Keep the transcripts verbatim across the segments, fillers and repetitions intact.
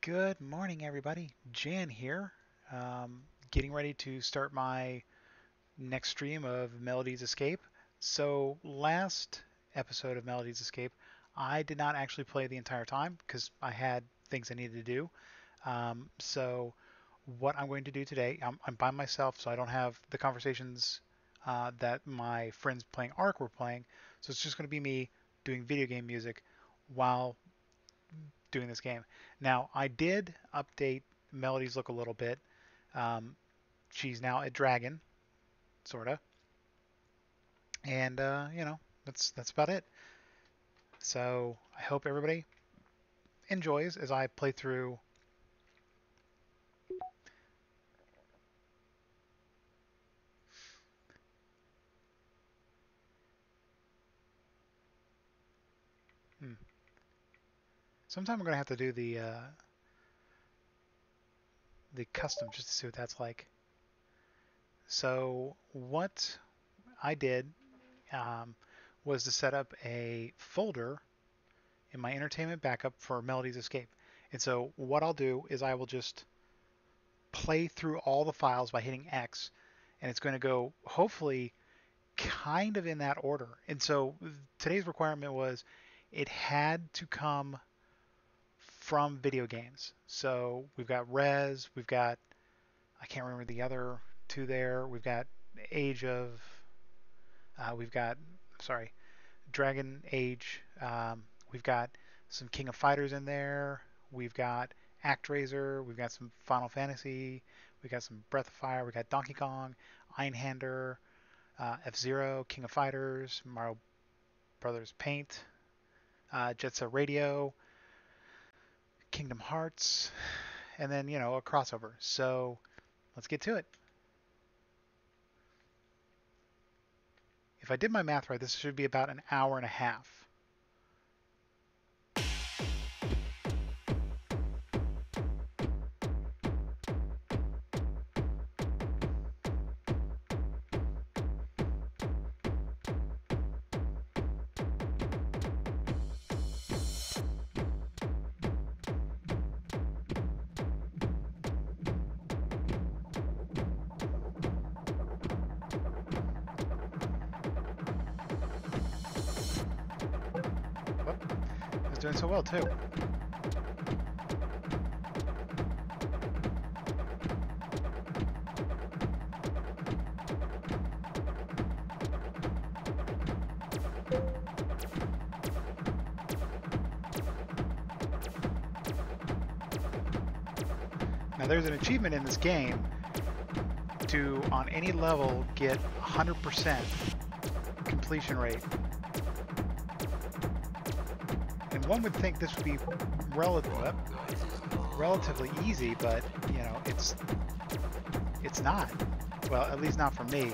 Good morning, everybody. Jan here, um, getting ready to start my next stream of Melody's Escape. So, last episode of Melody's Escape, I did not actually play the entire time because I had things I needed to do. Um, so, what I'm going to do today, I'm, I'm by myself, so I don't have the conversations uh, that my friends playing Ark were playing. So, it's just going to be me doing video game music while doing this game. Now, I did update Melody's look a little bit. Um, she's now a dragon, sorta, and uh, you know that's that's about it. So I hope everybody enjoys as I play through. Hmm, sometime I'm gonna have to do the uh, the custom just to see what that's like. So what I did um, was to set up a folder in my entertainment backup for Melody's Escape. And so what I'll do is I will just play through all the files by hitting X, and it's going to go hopefully kind of in that order. And so today's requirement was it had to come from video games. So we've got Rez, we've got I can't remember the other two there. We've got Age of, uh, we've got sorry, Dragon Age. Um, we've got some King of Fighters in there. We've got ActRaiser. We've got some Final Fantasy. We got some Breath of Fire. We got Donkey Kong, Einhander, uh, F Zero, King of Fighters, Mario Brothers Paint, uh, Jet Set Radio, Kingdom Hearts, and then you know a crossover. So let's get to it. If I did my math right, this should be about an hour and a half. Oh, I was doing so well too. Now there's an achievement in this game to, on any level, get one hundred percent completion rate. And one would think this would be relative, relatively easy, but, you know, it's it's not. Well, at least not for me.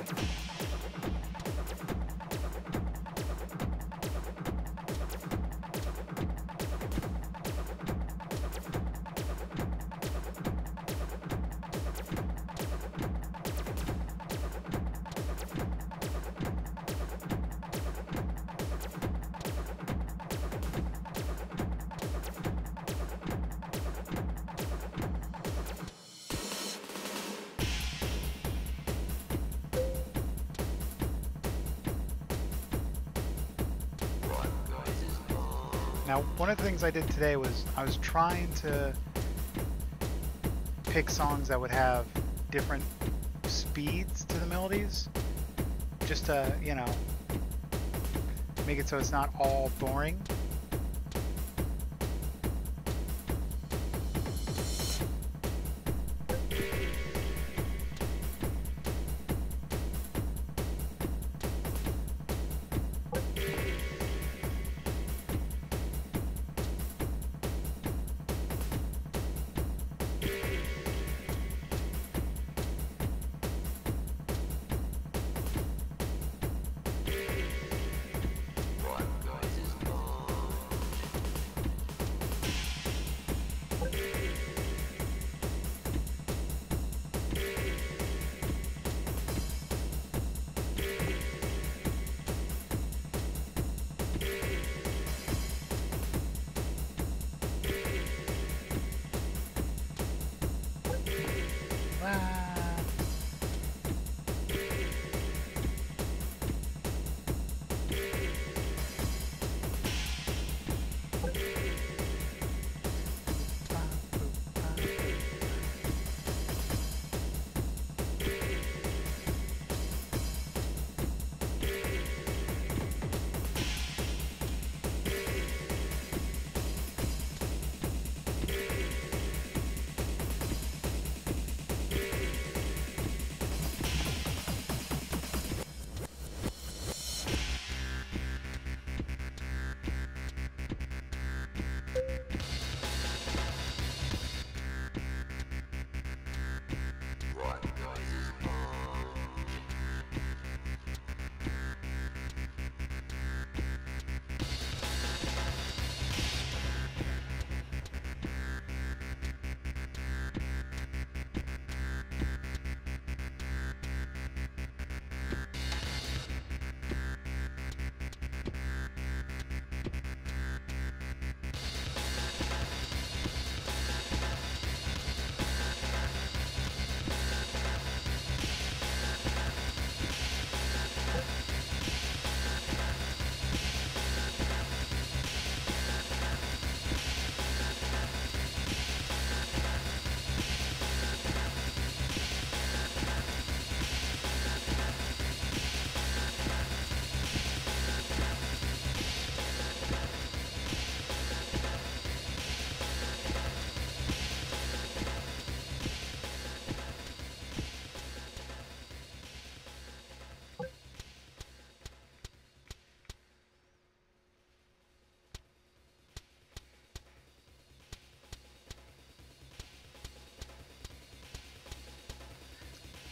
Now, one of the things I did today was I was trying to pick songs that would have different speeds to the melodies, just to, you know, make it so it's not all boring.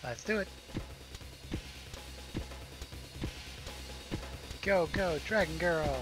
Let's do it. Go, go, Dragon Girl!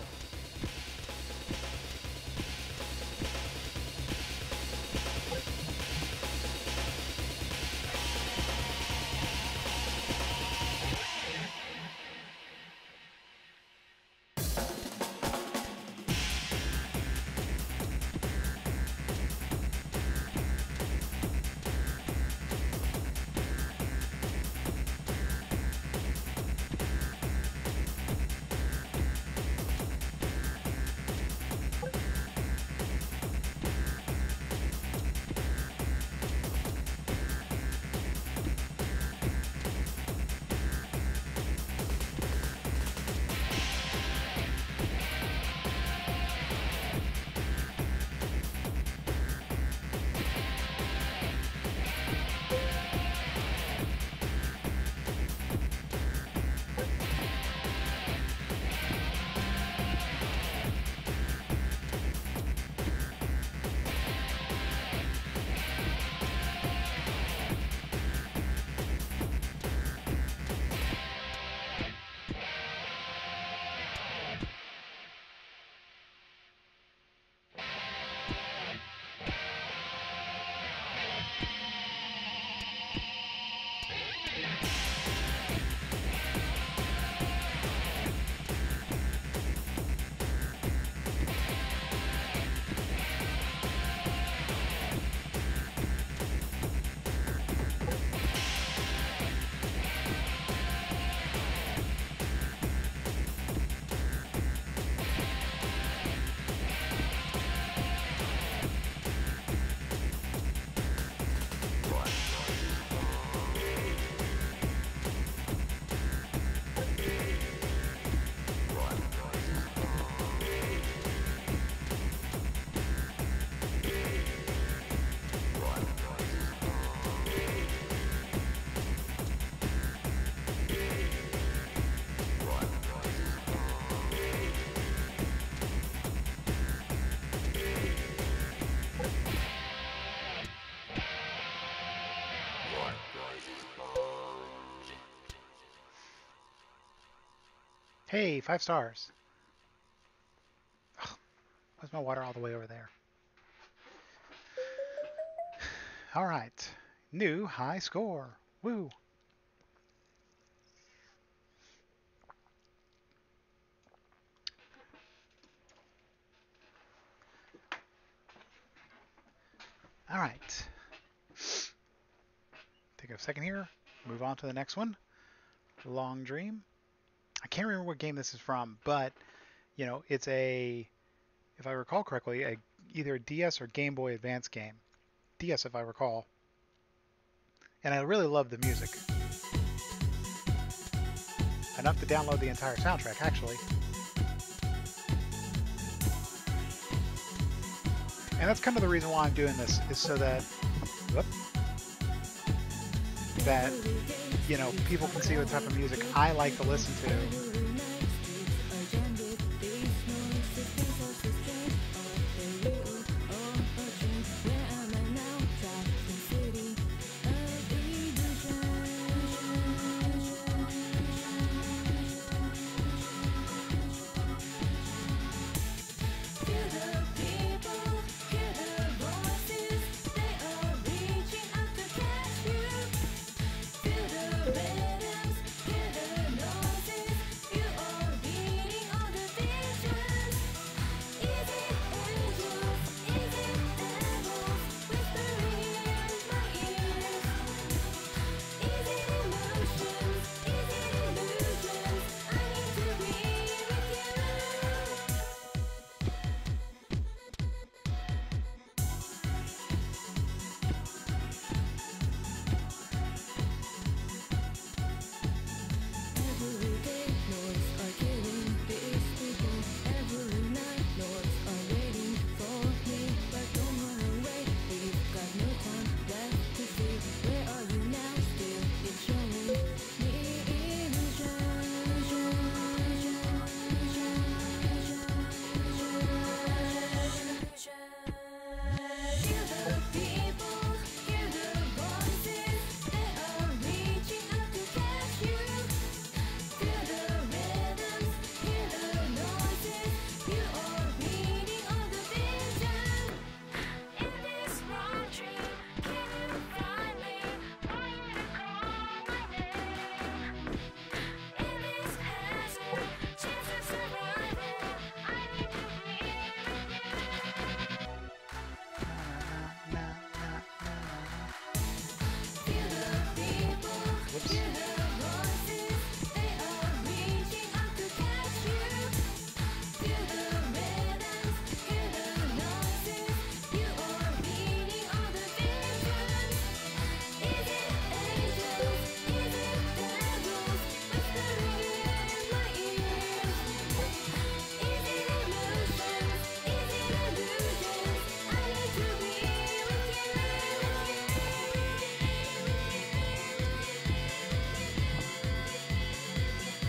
Hey, five stars. Ugh, why's my water all the way over there? All right, new high score. Woo! All right. Take a second here. Move on to the next one. Long Dream. I can't remember what game this is from, but you know, it's a, if I recall correctly, a either a D S or Game Boy Advance game. D S, if I recall. And I really love the music. Enough to download the entire soundtrack, actually. And that's kind of the reason why I'm doing this, is so that, whoop, that, you know, people can see what type of music I like to listen to.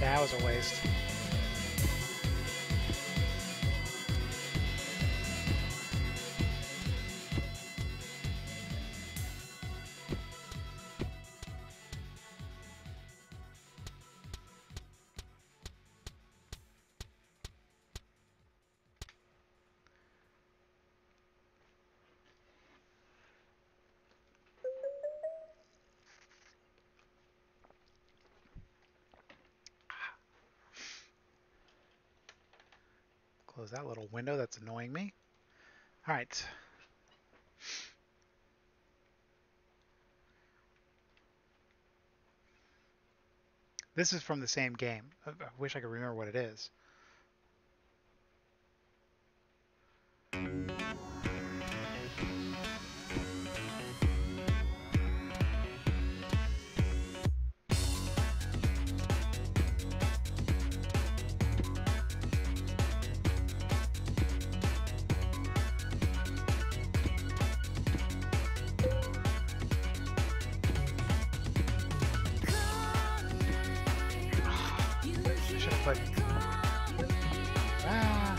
Yeah, that was a waste. Close that little window that's annoying me. All right. This is from the same game. I wish I could remember what it is. Should have put. Ah.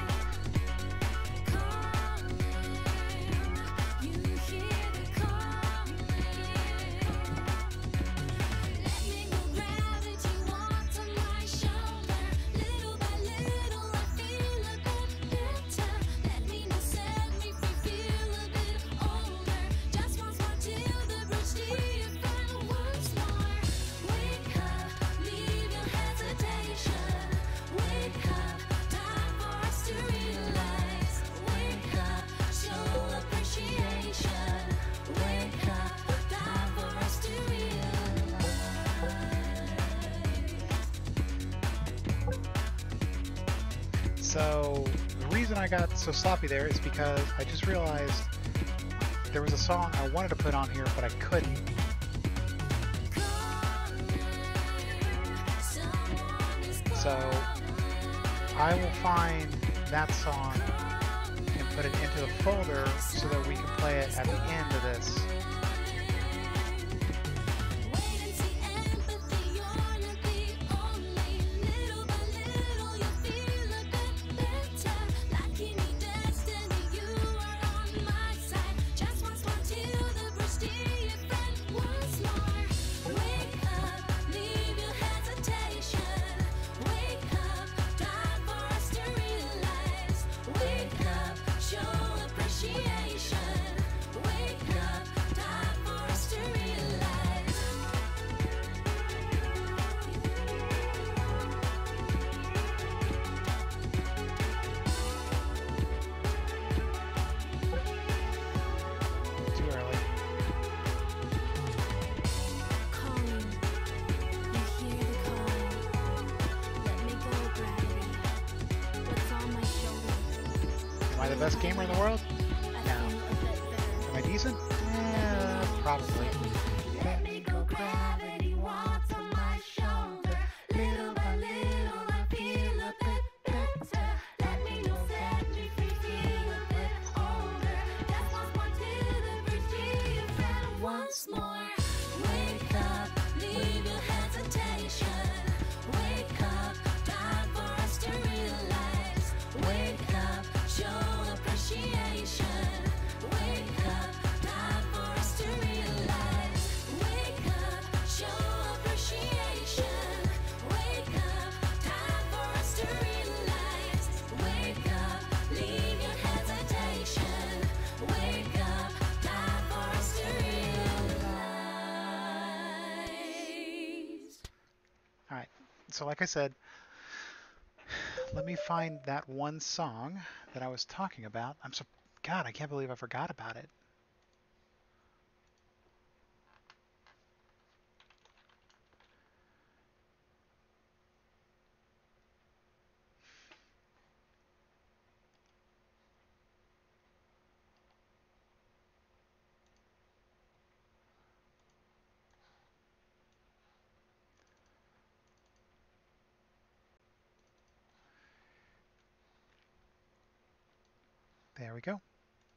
So the reason I got so sloppy there is because I just realized there was a song I wanted to put on here, but I couldn't. So I will find that song and put it into the folder so that we can play it at the end of this. Am I the best gamer in the world? No. Am I decent? Yeah, probably. Let me go, gravity walks on my shoulder. Little by little I feel a bit better. Let me know, set me free, feel a bit older. That's what's more till the bridge to your friend once more. Wake up, leave your hesitation. Wake up, time for us to realize. Wake up, show appreciation. Wake up, time for us to realize. Wake up, show appreciation. Wake up, time for us to realize. Wake up, leave your hesitation. Wake up, time for us to realize. All right, so like I said, let me find that one song that I was talking about. I'm so, God, I can't believe I forgot about it. There we go.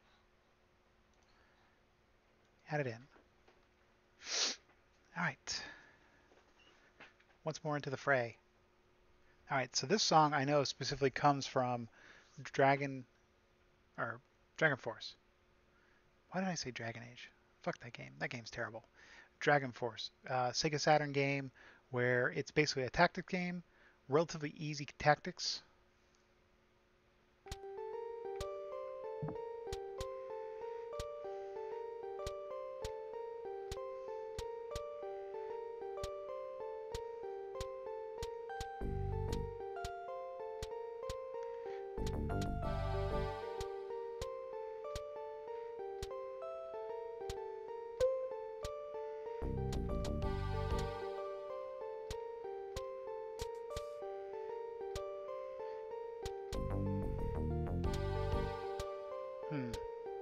Add it in. All right. Once more into the fray. All right, so this song I know specifically comes from Dragon or Dragon Force. Why did I say Dragon Age? Fuck that game. That game's terrible. Dragon Force, uh, Sega Saturn game where it's basically a tactic game, relatively easy tactics. Hmm.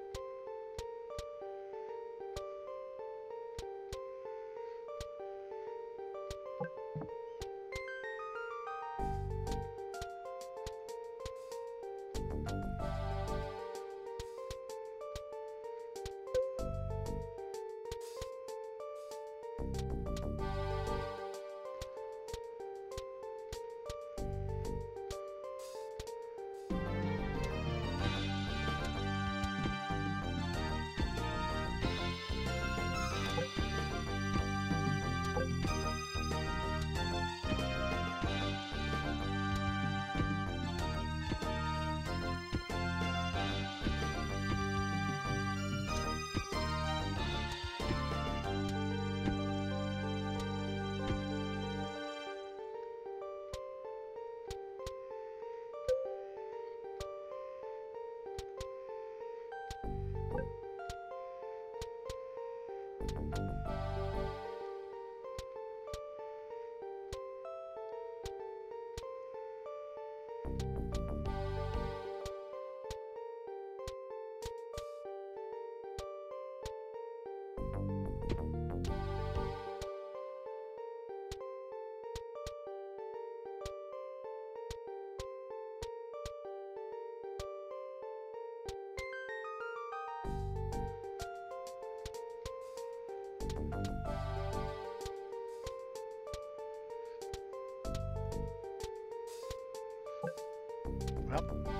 Well,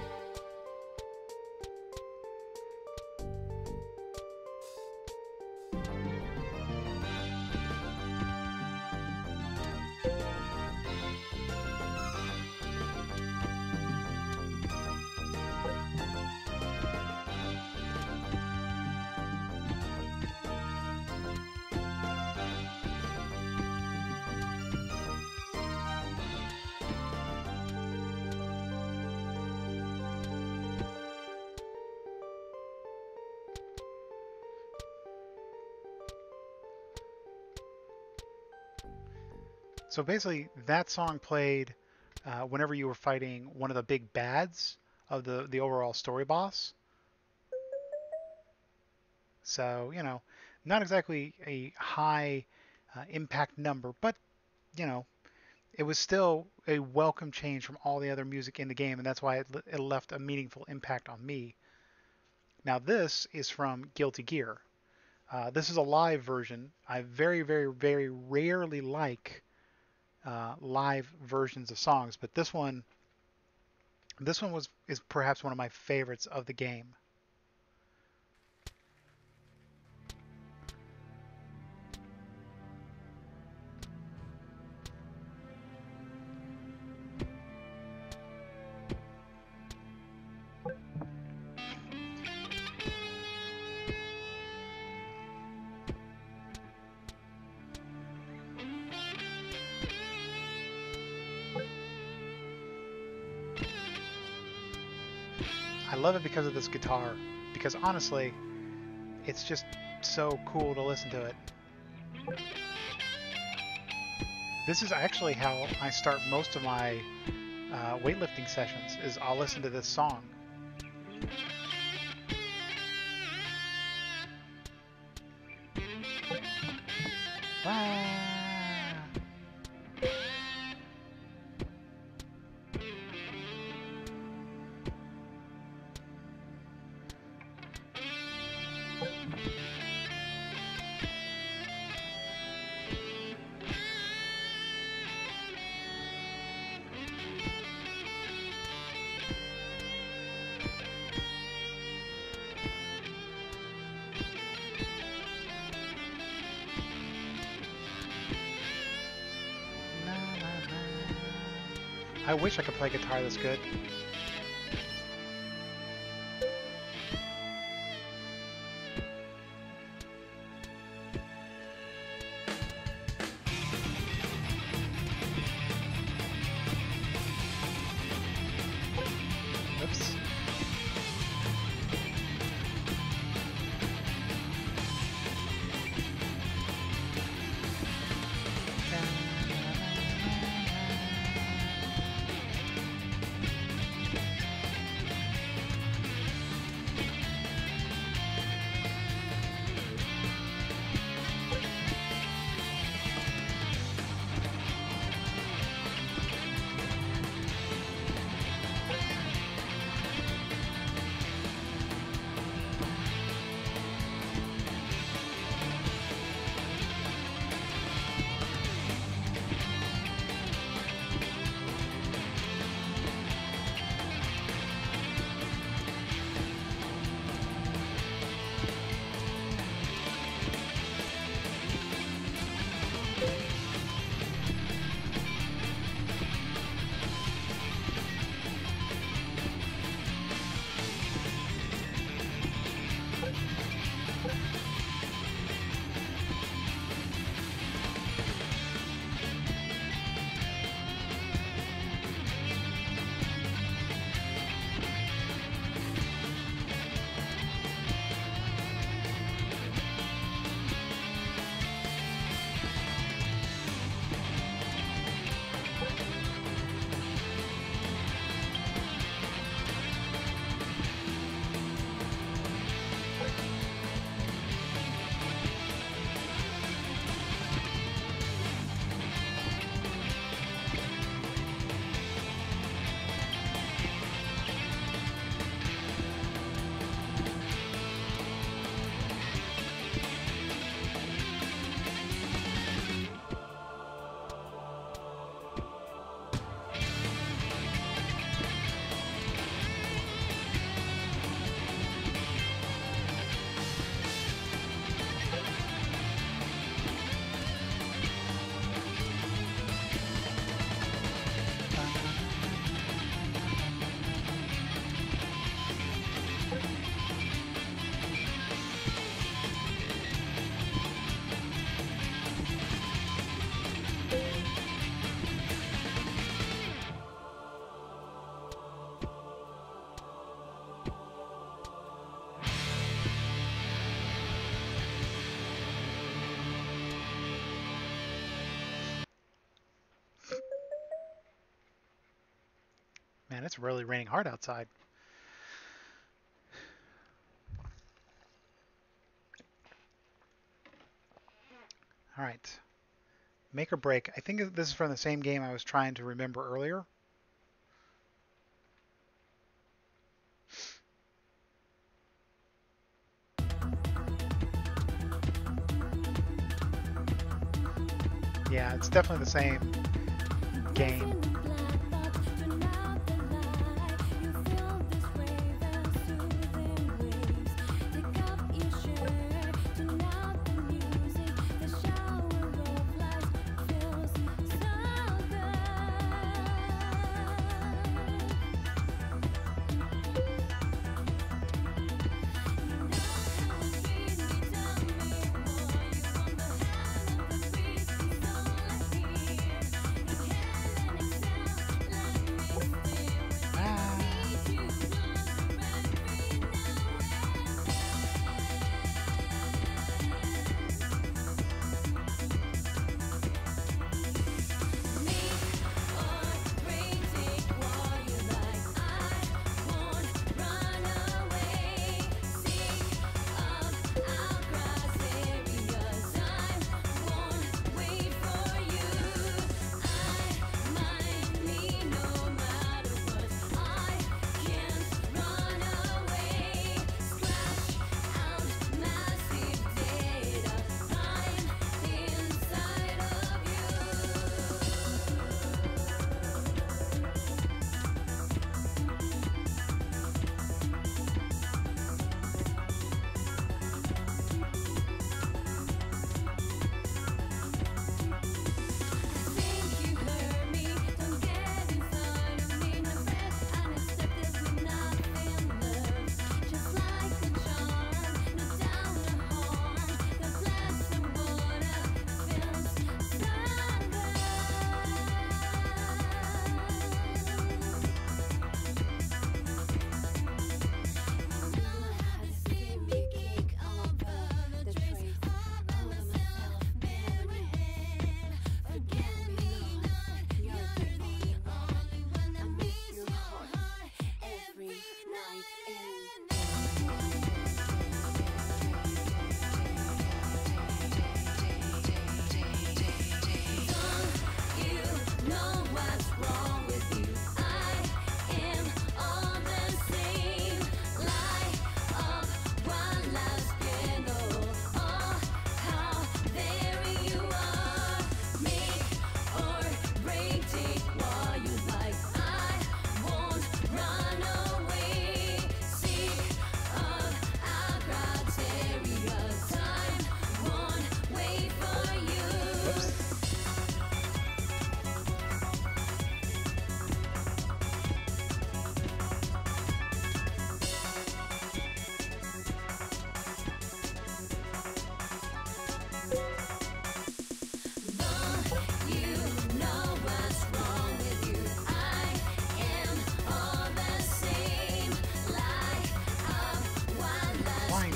so basically, that song played uh, whenever you were fighting one of the big bads of the the overall story boss. So you know, not exactly a high uh, impact number, but you know, it was still a welcome change from all the other music in the game, and that's why it, it left a meaningful impact on me. Now this is from Guilty Gear. Uh, this is a live version. I very, very, very rarely like uh, live versions of songs, but this one, this one was is perhaps one of my favorites of the game. I love it because of this guitar, because honestly, it's just so cool to listen to it. This is actually how I start most of my uh, weightlifting sessions, is I'll listen to this song. Ah. I wish I could play guitar this good. Oops. Man, it's really raining hard outside. All right. Make or break. I think this is from the same game I was trying to remember earlier. Yeah, it's definitely the same game.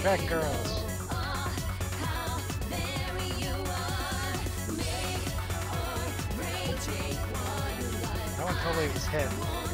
Back girls. That one totally was hit.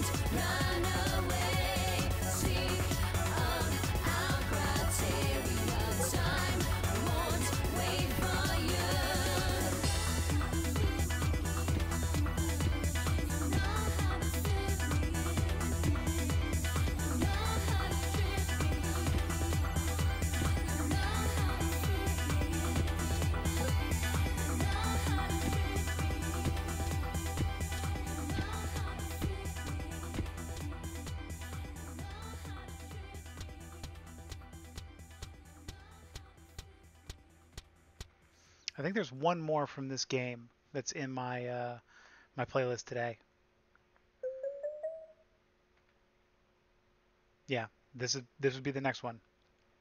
I think there's one more from this game that's in my uh, my playlist today. Yeah, this is this would be the next one.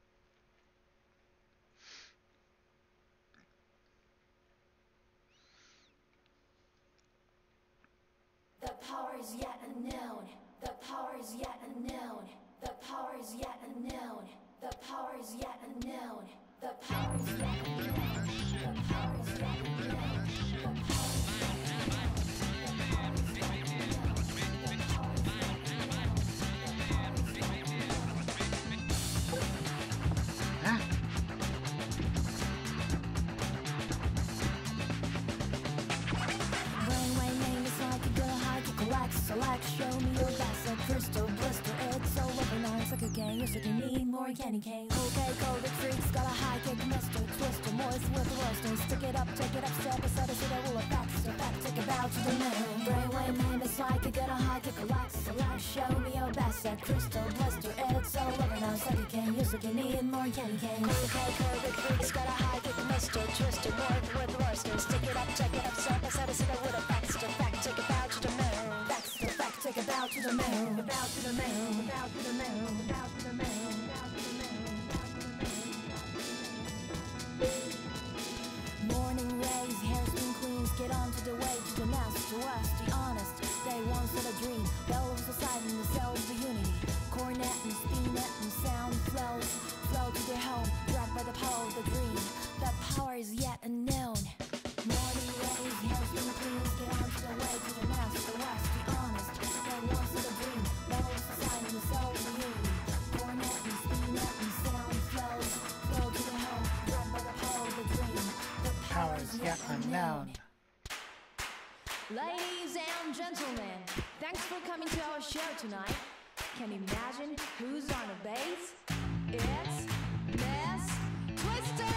The power is yet unknown. The power is yet unknown. The power is yet unknown. The power is yet unknown. The power is yet unknown. The power is yet unknown. Select, show me your best, a crystal blister. It's all over now, it's like a game. You're sick, you need more candy cane. Okay, cold, the freaks got a high kick, mister Twister, moist with the roaster. Stick it up, take it up, step aside, so that will affect. Step back, take it out to the moon. Brainwave name is like you got a high kick, relax, select, show me your best, a crystal blister. It's all over now, it's like a game. You're sick, you need more candy cane. Okay, cold, the freaks got a high kick, mister Twister, moist with the roaster. Stick it up, take it up, step aside, so that will affect. Step back, take it out to the moon. Take it out to the moon, about to the moon, about to the moon, about to the moon, about to the moon. Morning rays, hairspin queens, get onto the way to the nest, to west, the honest. They once had a dream, bellows aside in the cells of unity. Cornet and spinet and sound flows, flow to their home, dragged by the power of the dream. That power is yet unknown. Morning rays, hairspin queens, get onto the way to the nest, to west, the honest. Once in a dream, bellows aside in the soul of the unity. Cornet and spinet and sound flows, flow to the home, dragged by the power of the dream. The power is yet unknown. Ladies and gentlemen, thanks for coming to our show tonight. Can you imagine who's on the bass? It's Miss Twister!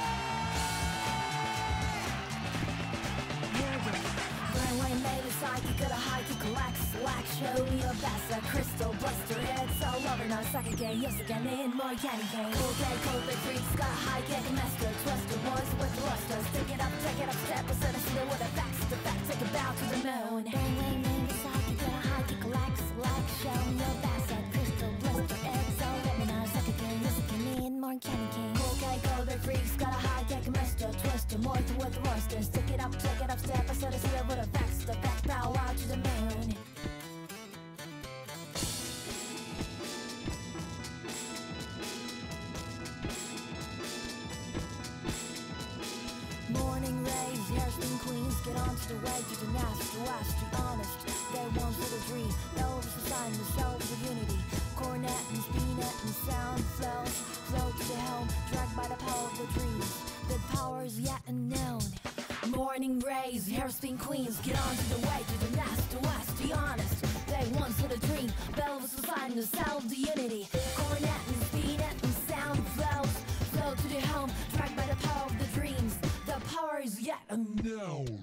Brainwave made a psychic, got a high kick, relax, slack, show me your best, a crystal blister. It's all over now, it's like a game, yes again, in more candy cane. Okay, cold, big freaks, got a high kick, master, twister, boys with thrusters. Take it up, take it up, step aside, see what the facts, the facts, take it bow to the moon. Brainwave made a psychic, got a high kick, relax, slack, show me your best, a crystal blister. It's all over now, it's like a game, yes again, in more candy cane. Okay, cold, big freaks, got a high kick, master, twister, boys with thrusters. Take it up, take it up, step aside, see what the facts, the facts, bow out to the moon. Morning rays, hairspin queens, get onto the way to the nest, to west, the honest. They once had a dream, bellows aside in the cells of unity. Cornet and spinet and sound flows, flow to the helm, dragged by the power of the dreams. The power is yet unknown. Morning rays, hairspin queens, get onto the way to the nest, to west, the honest. They once had a dream, bellows aside in the cells of unity. Cornet and spinet and sound flows, flow to the helm, dragged by the power of the dreams. The power is yet unknown.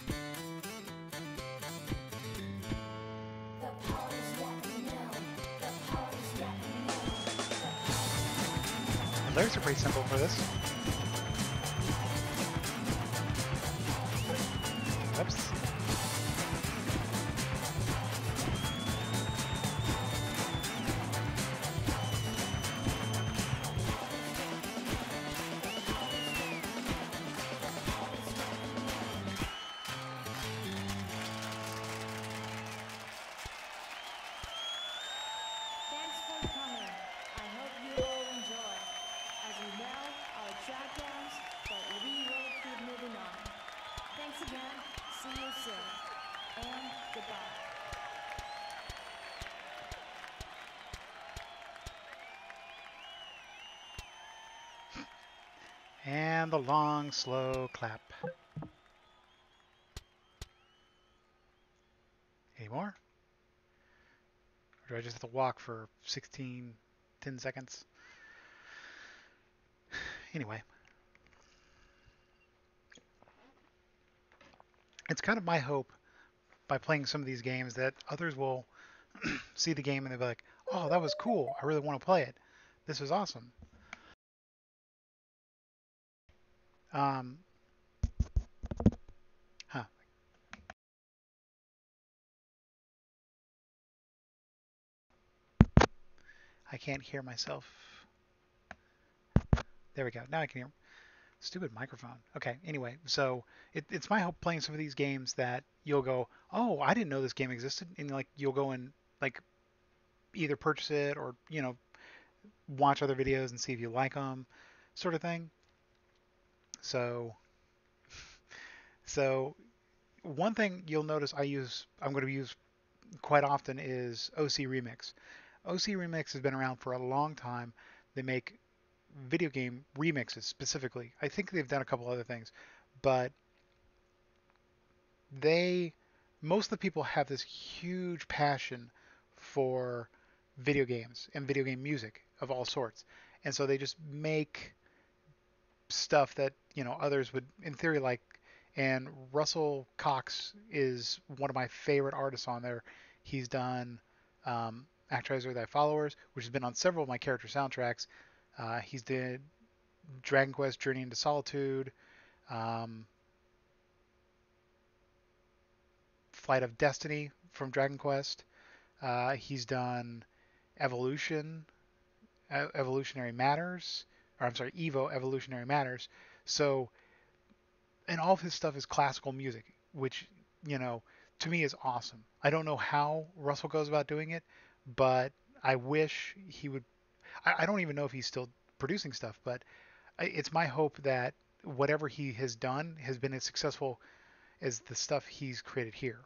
The power is yet unknown. The power is yet unknown. The lyrics are pretty simple for this. Oops. Thanks for coming. I hope you all enjoy. shutdowns, but we will keep moving on. Thanks again. See you soon. And goodbye. And the long, slow clap. Any more? Or do I just have to walk for sixteen, ten seconds? Anyway. It's kind of my hope by playing some of these games that others will see the game and they'll be like, oh, that was cool. I really want to play it. This was awesome. Um, huh. I can't hear myself. There we go. Now I can hear. Stupid microphone. Okay, anyway, so it, it's my hope playing some of these games that you'll go, oh, I didn't know this game existed, and like you'll go and like either purchase it or you know watch other videos and see if you like them, sort of thing. So, so one thing you'll notice I use, I'm going to use quite often is O C Remix. O C Remix has been around for a long time. They make video game remixes specifically. I think they've done a couple other things, but they, most of the people have this huge passion for video games and video game music of all sorts. And so they just make stuff that, you know, others would in theory like. And Russell Cox is one of my favorite artists on there. He's done um, Actraiser Thy Followers, which has been on several of my character soundtracks. Uh, he's did Dragon Quest Journey into Solitude, um, Flight of Destiny from Dragon Quest. Uh, he's done Evolution, uh, Evolutionary Matters, or I'm sorry, Evo Evolutionary Matters. So, and all of his stuff is classical music, which, you know, to me is awesome. I don't know how Russell goes about doing it, but I wish he would. I, I don't even know if he's still producing stuff, but it's my hope that whatever he has done has been as successful as the stuff he's created here.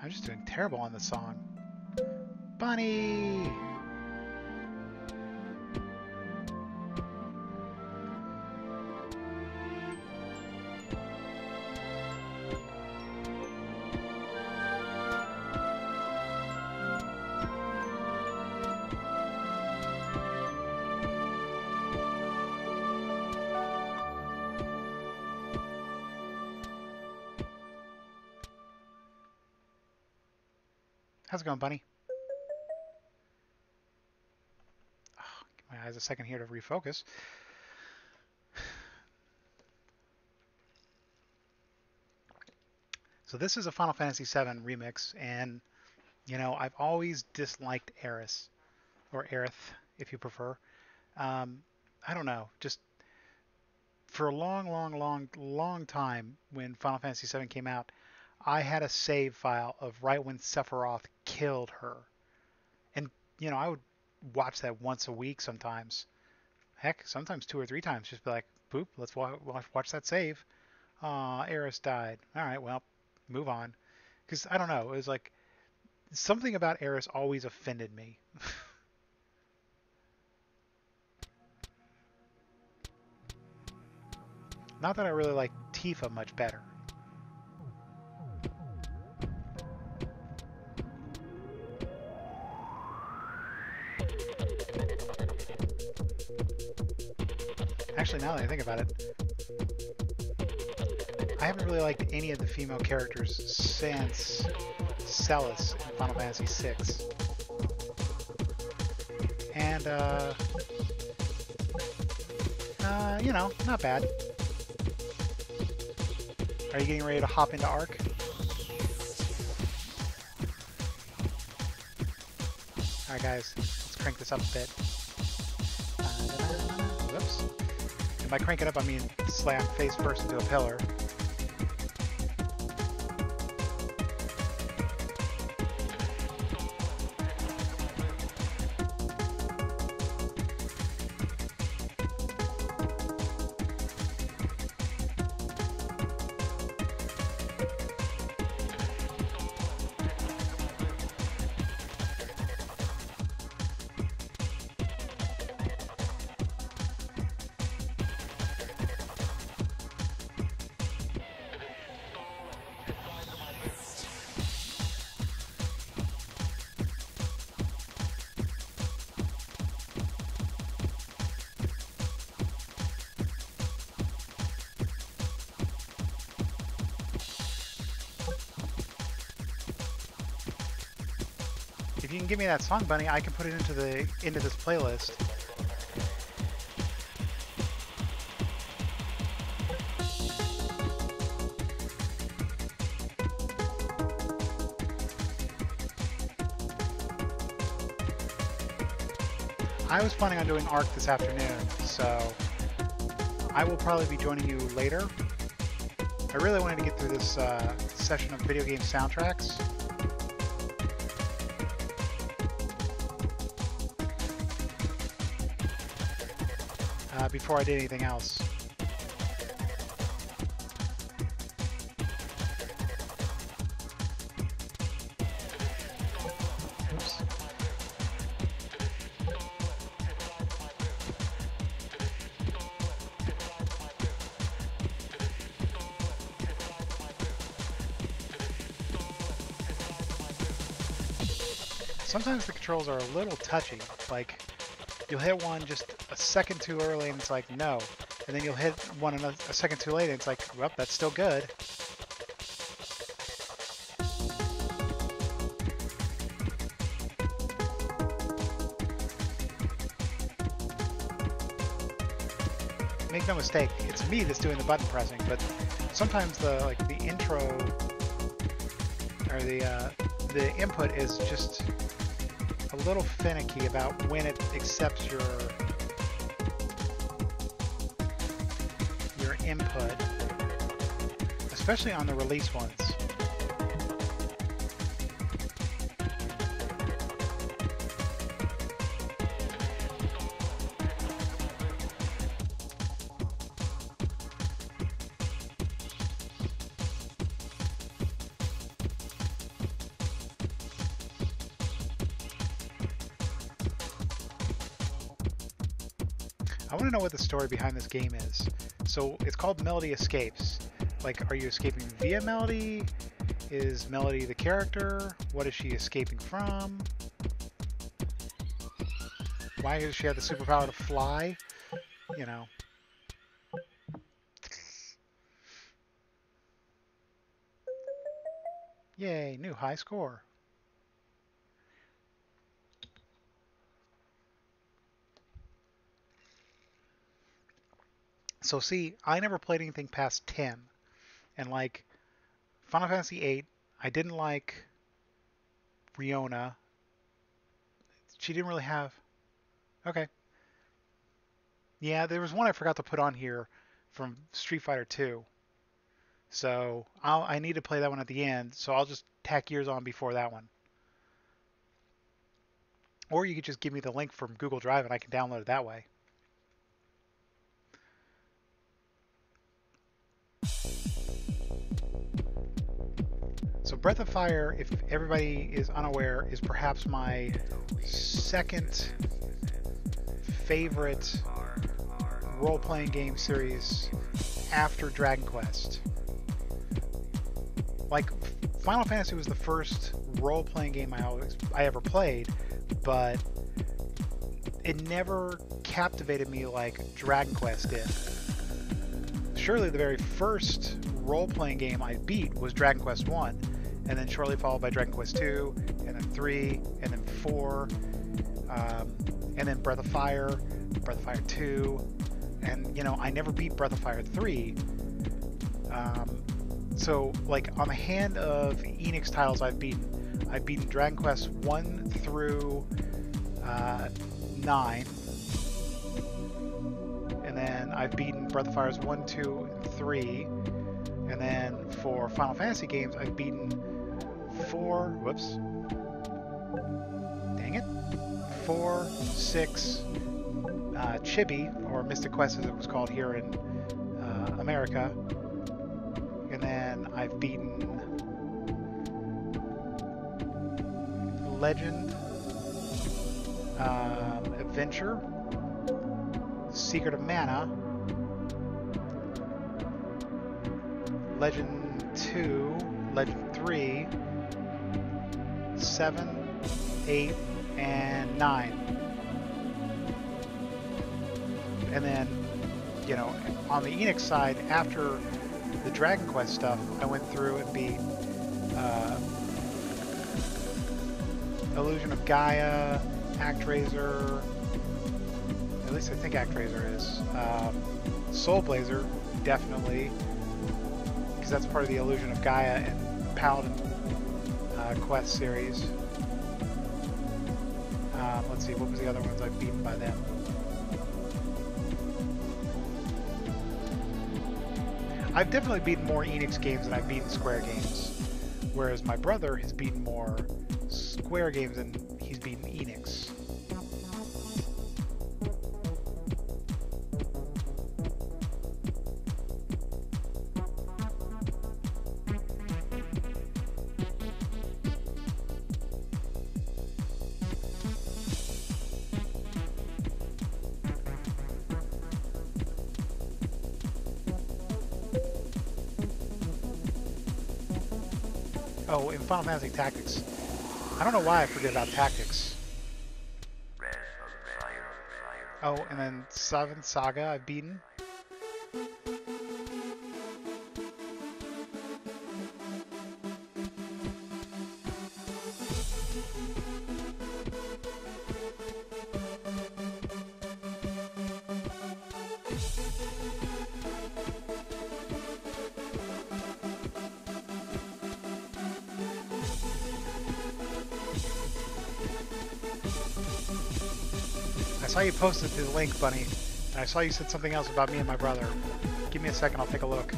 I'm just doing terrible on this song. Bunny! How's it going, Bunny? Oh, give my eyes a second here to refocus. So this is a Final Fantasy seven remix, and, you know, I've always disliked Aerith, or Aerith, if you prefer. Um, I don't know, just for a long, long, long, long time when Final Fantasy seven came out, I had a save file of right when Sephiroth killed her. And, you know, I would watch that once a week sometimes. Heck, sometimes two or three times. Just be like, boop, let's wa watch that save. Aw, Aerith died. All right, well, move on. Because, I don't know, it was like, something about Aerith always offended me. Not that I really like Tifa much better. Actually, now that I think about it, I haven't really liked any of the female characters since Celis in Final Fantasy six. And, uh, uh, you know, not bad. Are you getting ready to hop into Arc? Alright guys, let's crank this up a bit. Whoops. And by crank it up, I mean slam face first into a pillar. If you can give me that song, Bunny, I can put it into the into this playlist. I was planning on doing Arc this afternoon, so I will probably be joining you later. I really wanted to get through this uh, session of video game soundtracks. Uh, before I did anything else. Oops. Sometimes the controls are a little touchy, like you'll hit one just a second too early and it's like, no. And then you'll hit one a, a second too late and it's like, well, that's still good. Make no mistake, it's me that's doing the button pressing, but sometimes the like the intro or the uh, the input is just a little finicky about when it accepts your your input, especially on the release ones. I want to know what the story behind this game is. So it's called Melody Escapes. Like, are you escaping via Melody? Is Melody the character? What is she escaping from? Why does she have the superpower to fly? You know. Yay, new high score. So see, I never played anything past ten. And like Final Fantasy eight, I didn't like Riona. She didn't really have... Okay. Yeah, there was one I forgot to put on here from Street Fighter two. So I'll, I need to play that one at the end, so I'll just tack yours on before that one. Or you could just give me the link from Google Drive and I can download it that way. So Breath of Fire, if everybody is unaware, is perhaps my second favorite role-playing game series after Dragon Quest. Like, Final Fantasy was the first role-playing game I always I ever played, but it never captivated me like Dragon Quest did. Surely the very first role-playing game I beat was Dragon Quest one, and then shortly followed by Dragon Quest two, and then three, and then four, um, and then Breath of Fire, Breath of Fire two, and, you know, I never beat Breath of Fire three. Um, so, like, on the hand of Enix titles I've beaten, I've beaten Dragon Quest one through uh, nine, and then I've beaten Breath of Fires one, two, and three, and then for Final Fantasy games, I've beaten four, whoops, dang it, four, six, uh, Chibi, or Mystic Quest as it was called here in uh, America, and then I've beaten Legend, uh, Adventure, Secret of Mana, Legend two, Legend three, seven, eight, and nine. And then, you know, on the Enix side, after the Dragon Quest stuff, I went through and beat uh, Illusion of Gaia, ActRaiser, at least I think ActRaiser is, um, Soul Blazer, definitely, because that's part of the Illusion of Gaia and Paladin uh, Quest series. Um, let's see, what was the other ones I've beaten by them? I've definitely beaten more Enix games than I've beaten Square games, whereas my brother has beaten more Square games than he's beaten Enix. Oh, in Final Fantasy Tactics. I don't know why I forget about Tactics. Oh, and then Seventh Saga I've beaten. I saw you posted the link, Bunny, and I saw you said something else about me and my brother. Give me a second, I'll take a look.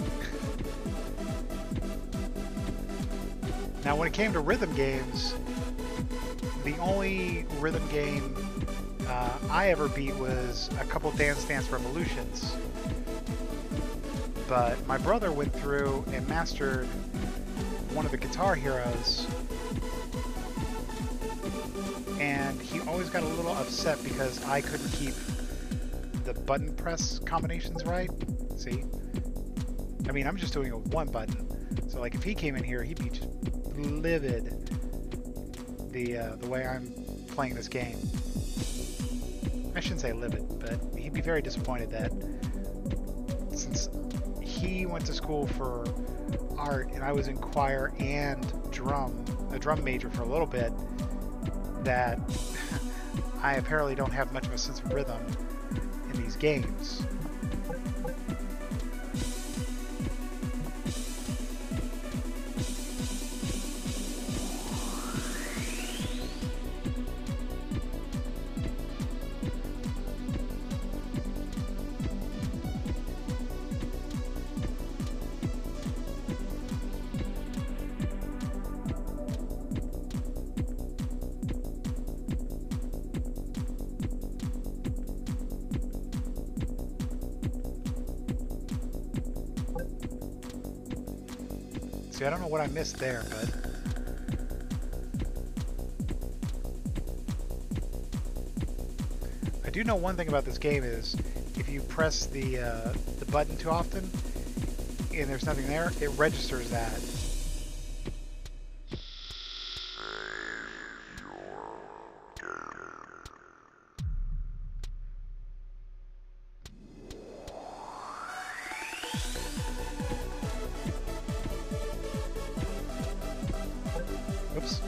Now, when it came to rhythm games, the only rhythm game uh, I ever beat was a couple Dance Dance Revolutions. But my brother went through and mastered one of the Guitar Heroes, and he always got a little upset because I couldn't keep the button press combinations right. See? I mean, I'm just doing it with one button. So like if he came in here, he'd be just livid the uh, the way I'm playing this game. I shouldn't say livid, but he'd be very disappointed that since he went to school for art and I was in choir and drum, a drum major for a little bit, that I apparently don't have much of a sense of rhythm in these games. I don't know what I missed there, but I do know one thing about this game is if you press the uh, the button too often and there's nothing there, it registers that. Oops.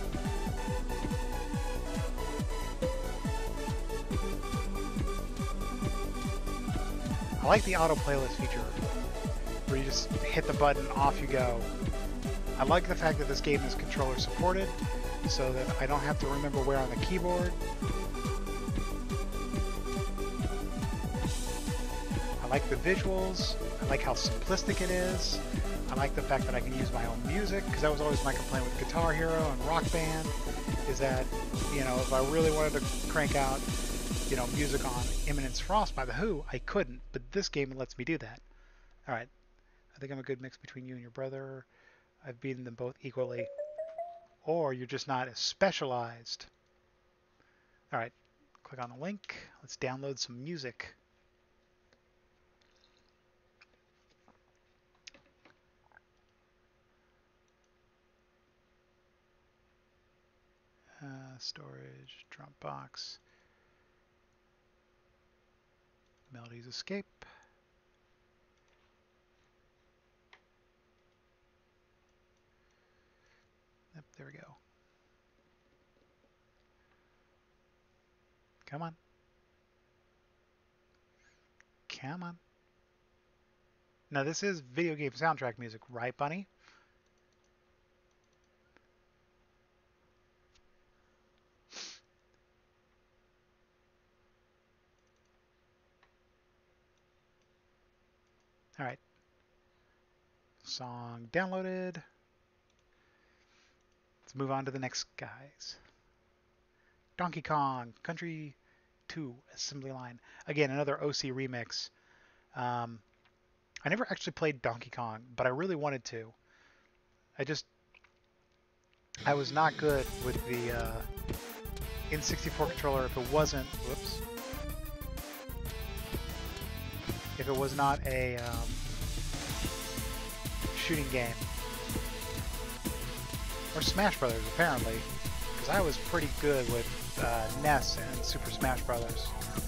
I like the auto playlist feature where you just hit the button, off you go. I like the fact that this game is controller supported so that I don't have to remember where on the keyboard. I like the visuals. I like how simplistic it is. I like the fact that I can use my own music, because that was always my complaint with Guitar Hero and Rock Band, is that, you know, if I really wanted to crank out, you know, music on Imminence Frost by The Who, I couldn't, but this game lets me do that. Alright, I think I'm a good mix between you and your brother. I've beaten them both equally. Or you're just not as specialized. Alright, click on the link. Let's download some music. Uh, storage, Dropbox, Melodies Escape. Yep, there we go. Come on. Come on. Now this is video game soundtrack music, right, Bunny? All right. Song downloaded. Let's move on to the next guys. Donkey Kong Country two Assembly Line. Again, another O C remix. Um, I never actually played Donkey Kong, but I really wanted to. I just... I was not good with the uh, N sixty-four controller if it wasn't... Whoops. If it was not a um, shooting game. Or Smash Brothers, apparently. Because I was pretty good with uh, N E S and Super Smash Brothers.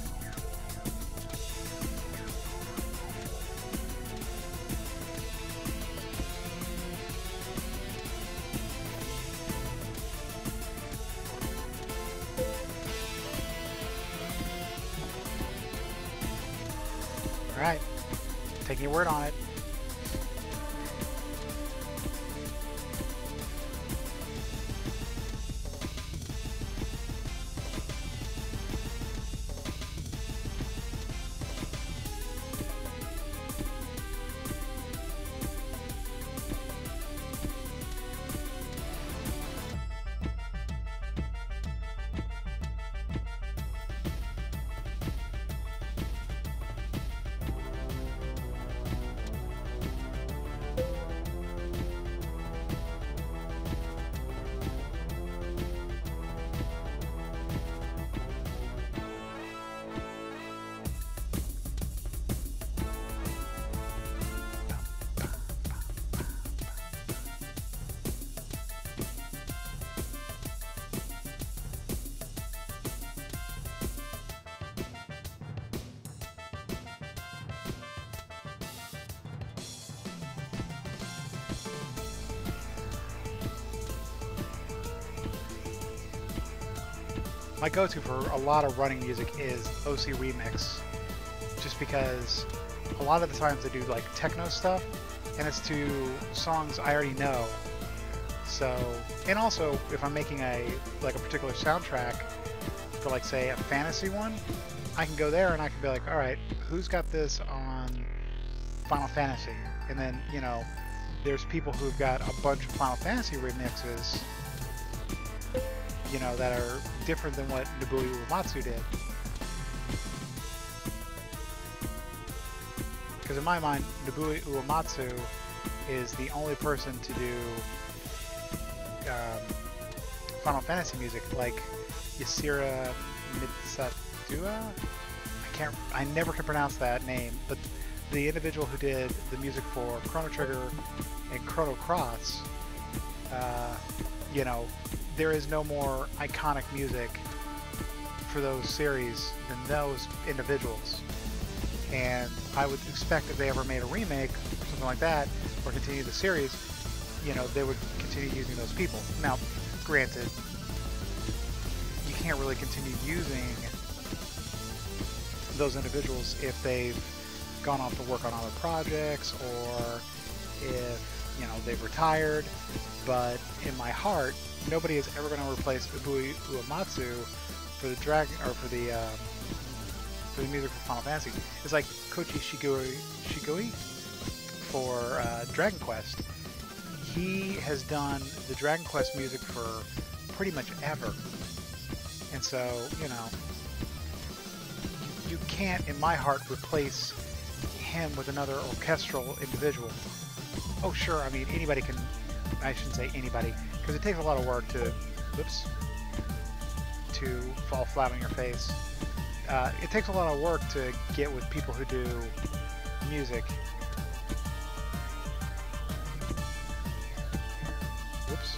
Alright, taking your word on it. my go-to for a lot of running music is O C Remix, just because a lot of the times they do like techno stuff, and it's to songs I already know. So, and also if I'm making a like a particular soundtrack for like say a fantasy one, I can go there and I can be like, all right, who's got this on Final Fantasy? And then, you know, there's people who've got a bunch of Final Fantasy remixes, you know, that are different than what Nobuo Uematsu did. Because in my mind, Nobuo Uematsu is the only person to do um, Final Fantasy music, like Yasira Mitsuda? I can't, I never can pronounce that name, but the individual who did the music for Chrono Trigger and Chrono Cross, uh, you know, there is no more iconic music for those series than those individuals. And I would expect if they ever made a remake or something like that, or continue the series, you know, they would continue using those people. Now, granted, you can't really continue using those individuals if they've gone off to work on other projects, or if, you know, they've retired. But in my heart, nobody is ever going to replace Nobuo Uematsu for the dragon, or for the um, for the music for Final Fantasy. It's like Koichi Shigui, Shigui for uh, Dragon Quest. He has done the Dragon Quest music for pretty much ever, and so, you know, you can't, in my heart, replace him with another orchestral individual. Oh, sure, I mean, anybody can, I shouldn't say anybody, because it takes a lot of work to, whoops, to fall flat on your face. Uh, it takes a lot of work to get with people who do music. Whoops.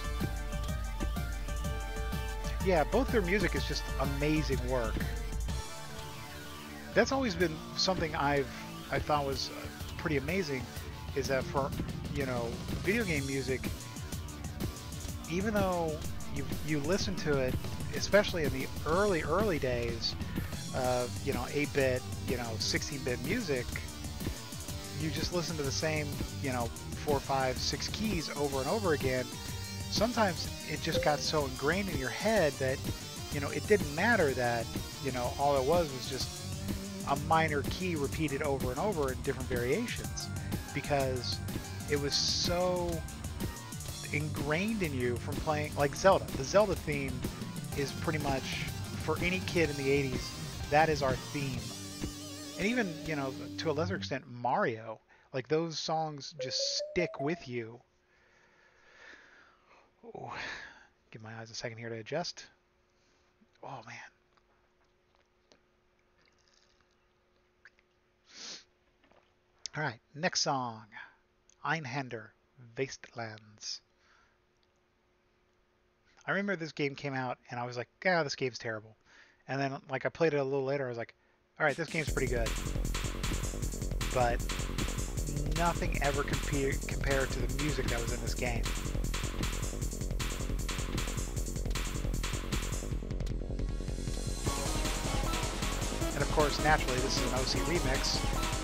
Yeah, both their music is just amazing work. That's always been something I've I thought was pretty amazing, is that for, you know, video game music, even though you you listen to it, especially in the early early days of, you know, eight bit, you know, sixteen bit music, you just listen to the same, you know, four, five, six keys over and over again. Sometimes it just got so ingrained in your head that, you know, it didn't matter that, you know, all it was was just a minor key repeated over and over in different variations, because it was so ingrained in you from playing, like Zelda. The Zelda theme is pretty much, for any kid in the eighties, that is our theme. And even, you know, to a lesser extent, Mario, like those songs just stick with you. Oh, give my eyes a second here to adjust. Oh man. All right, next song, Einhander, Wastelands. I remember this game came out and I was like, yeah, this game's terrible. And then, like, I played it a little later, I was like, all right, this game's pretty good. But nothing ever compare, compared to the music that was in this game. And of course, naturally, this is an O C remix.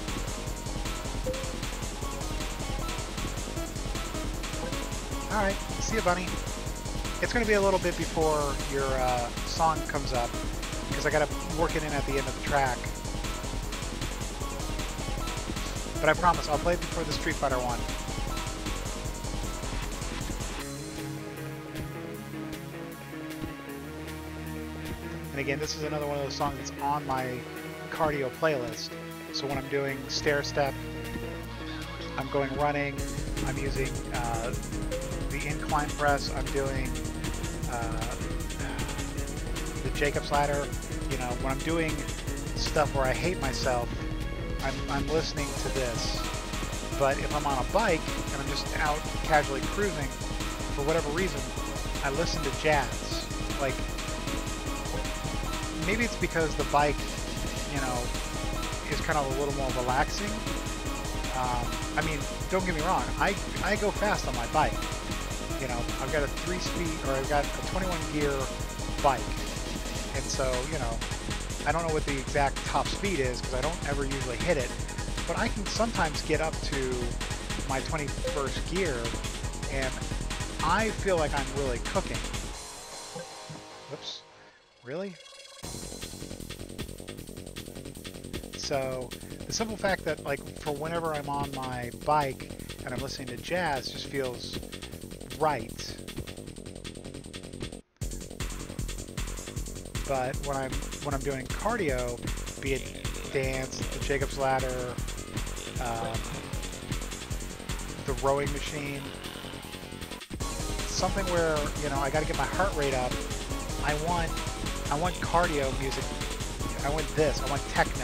Alright, see you, bunny. It's going to be a little bit before your uh, song comes up, because I got to work it in at the end of the track. But I promise, I'll play it before the Street Fighter one. And again, this is another one of those songs that's on my cardio playlist. So when I'm doing stair step, I'm going running, I'm using uh, the incline press, I'm doing uh, the Jacob's ladder. You know, when I'm doing stuff where I hate myself, I'm, I'm listening to this. But if I'm on a bike and I'm just out casually cruising, for whatever reason, I listen to jazz. Like, maybe it's because the bike, you know, is kind of a little more relaxing. Um, I mean, don't get me wrong, I, I go fast on my bike. You know, I've got a three speed, or I've got a twenty-one gear bike. And so, you know, I don't know what the exact top speed is because I don't ever usually hit it, but I can sometimes get up to my twenty-first gear and I feel like I'm really cooking. Whoops. Really? So the simple fact that, like, for whenever I'm on my bike and I'm listening to jazz just feels right. But when I'm when I'm doing cardio, be it dance, the Jacob's Ladder, um, the rowing machine, something where, you know, I got to get my heart rate up. I want I want cardio music. I want this. I want techno.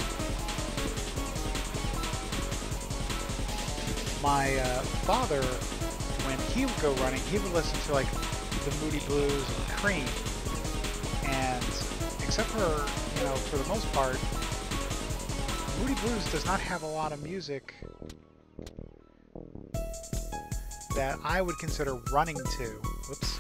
My uh, father, when he would go running, he would listen to like the Moody Blues and Cream. And except for, you know, for the most part, Moody Blues does not have a lot of music that I would consider running to. Whoops.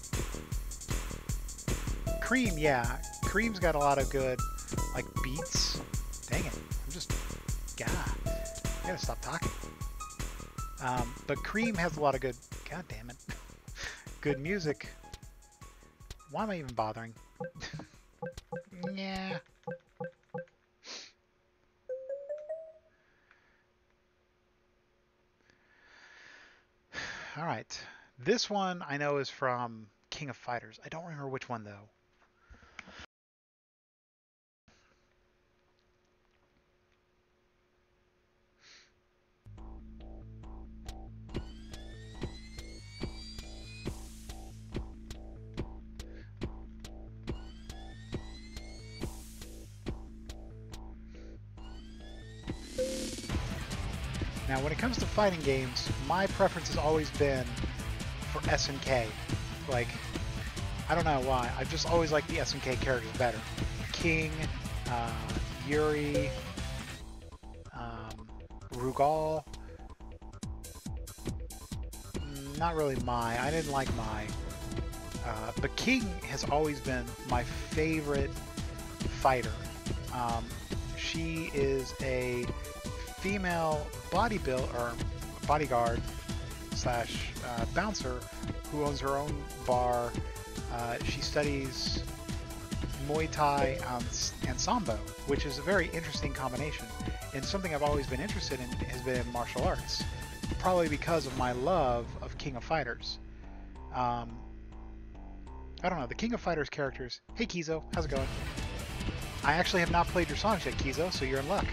Cream, yeah. Cream's got a lot of good, like, beats. Dang it. I'm just, God, I gotta stop talking. Um, but Cream has a lot of good, God damn it, good music. Why am I even bothering? Yeah. All right. This one I know is from King of Fighters. I don't remember which one though. Now, when it comes to fighting games, my preference has always been for S N K. Like, I don't know why. I've just always liked the S N K characters better. King, uh, Yuri, um, Rugal. Not really Mai. I didn't like Mai. Uh, but King has always been my favorite fighter. Um, she is a female bodybuilder or bodyguard slash uh, bouncer who owns her own bar. Uh, she studies Muay Thai um, and Sambo, which is a very interesting combination. And something I've always been interested in has been martial arts, probably because of my love of King of Fighters. Um, I don't know, the King of Fighters characters. Hey Kizo, how's it going? I actually have not played your songs yet, Kizo, so you're in luck.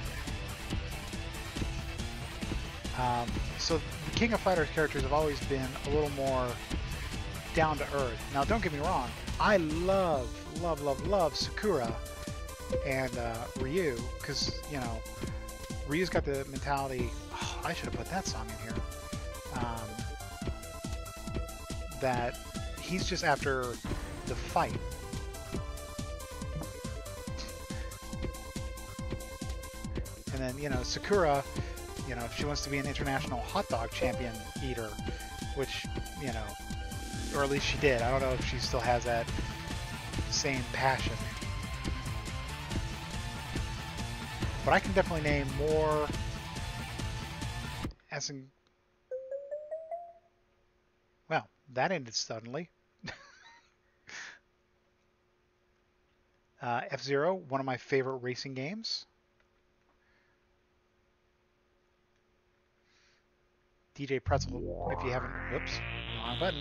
Um, so the King of Fighters characters have always been a little more down to earth. Now, don't get me wrong. I love, love, love, love Sakura and uh, Ryu because, you know, Ryu's got the mentality. Oh, I should have put that song in here. Um, that he's just after the fight. And then, you know, Sakura, you know, she wants to be an international hot dog champion eater, which, you know, or at least she did. I don't know if she still has that same passion. But I can definitely name more as in, well, that ended suddenly. uh, F-Zero, one of my favorite racing games. D J Pretzel, if you haven't, whoops, wrong button.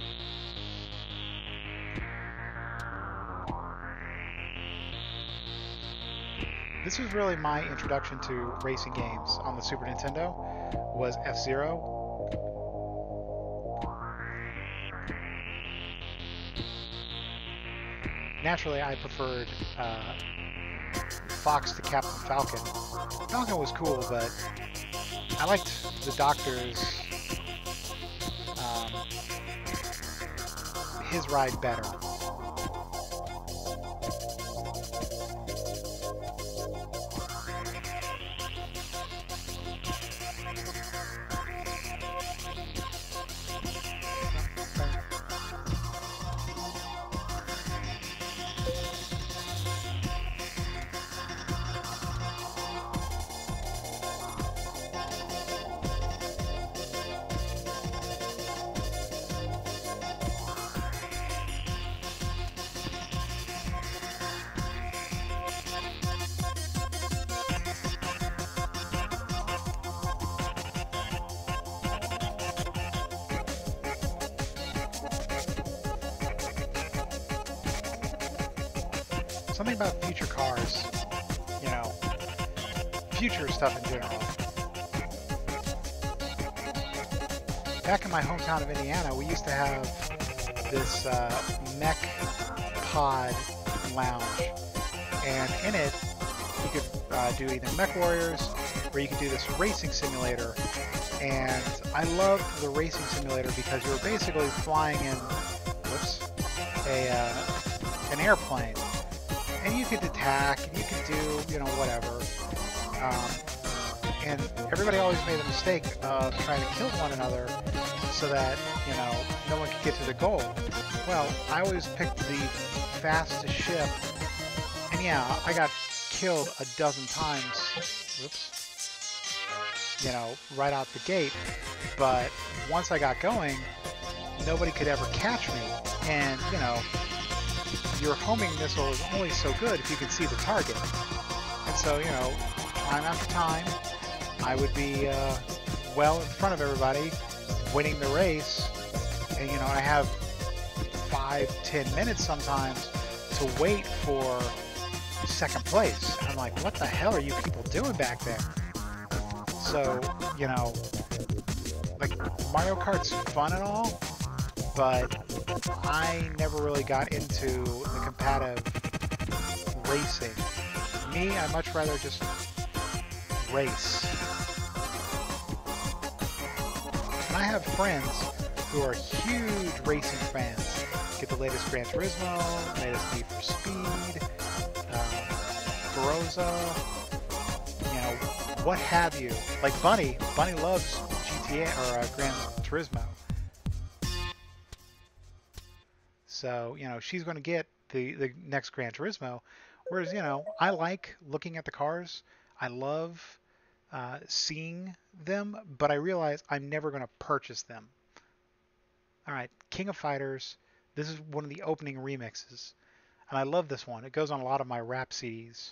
This was really my introduction to racing games on the Super Nintendo, was F-Zero. Naturally, I preferred uh, Fox to Captain Falcon. Falcon was cool, but I liked the Doctor's um, his ride better. something about future cars, you know, future stuff in general. Back in my hometown of Indiana, we used to have this uh, mech pod lounge, and in it you could uh, do either Mech Warriors or you could do this racing simulator. And I loved the racing simulator because you were basically flying in, whoops, a uh, an airplane, and you could attack and you could do, you know, whatever. Um, and everybody always made the mistake of trying to kill one another so that, you know, no one could get to the goal. Well, I always picked the fastest ship, and yeah, I got killed a dozen times, whoops, you know, right out the gate, but once I got going, nobody could ever catch me, and, you know, your homing missile is only so good if you can see the target. And so, you know, time after time, I would be uh, well in front of everybody, winning the race, and, you know, I have five, ten minutes sometimes to wait for second place. And I'm like, what the hell are you people doing back there? So, you know, like, Mario Kart's fun and all, but I never really got into the competitive racing. Me, I'd much rather just race. And I have friends who are huge racing fans. Get the latest Gran Turismo, latest Need for Speed, uh, Forza, you know, what have you. Like Bunny, Bunny loves G T A or uh, Gran Turismo. So, you know, she's going to get the, the next Gran Turismo. Whereas, you know, I like looking at the cars. I love uh, seeing them, but I realize I'm never going to purchase them. All right, King of Fighters. This is one of the opening remixes. And I love this one. It goes on a lot of my rap C Ds.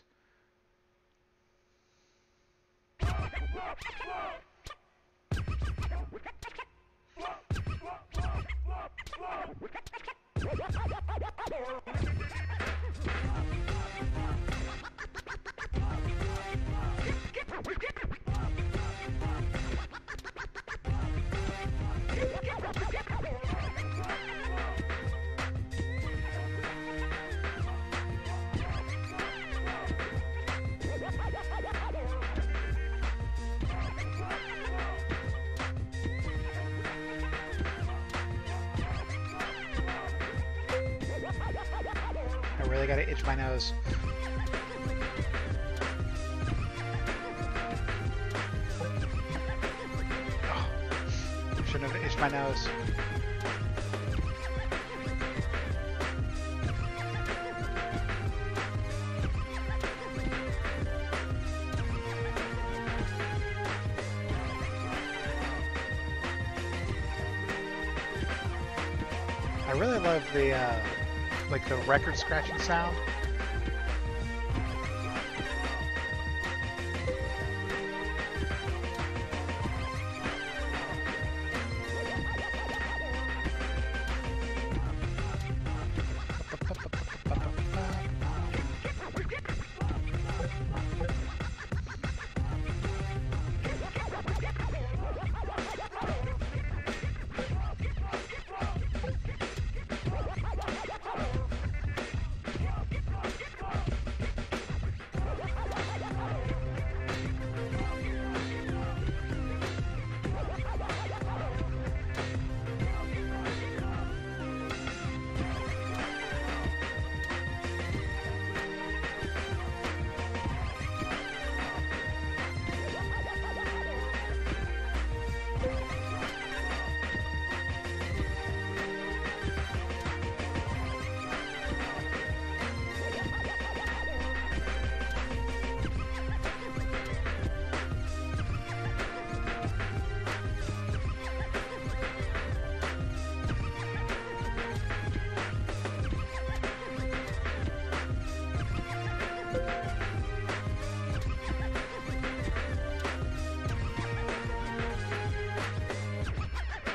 I really gotta itch my nose. Oh, shouldn't have itched my nose. I really love the uh, like the record scratching sound.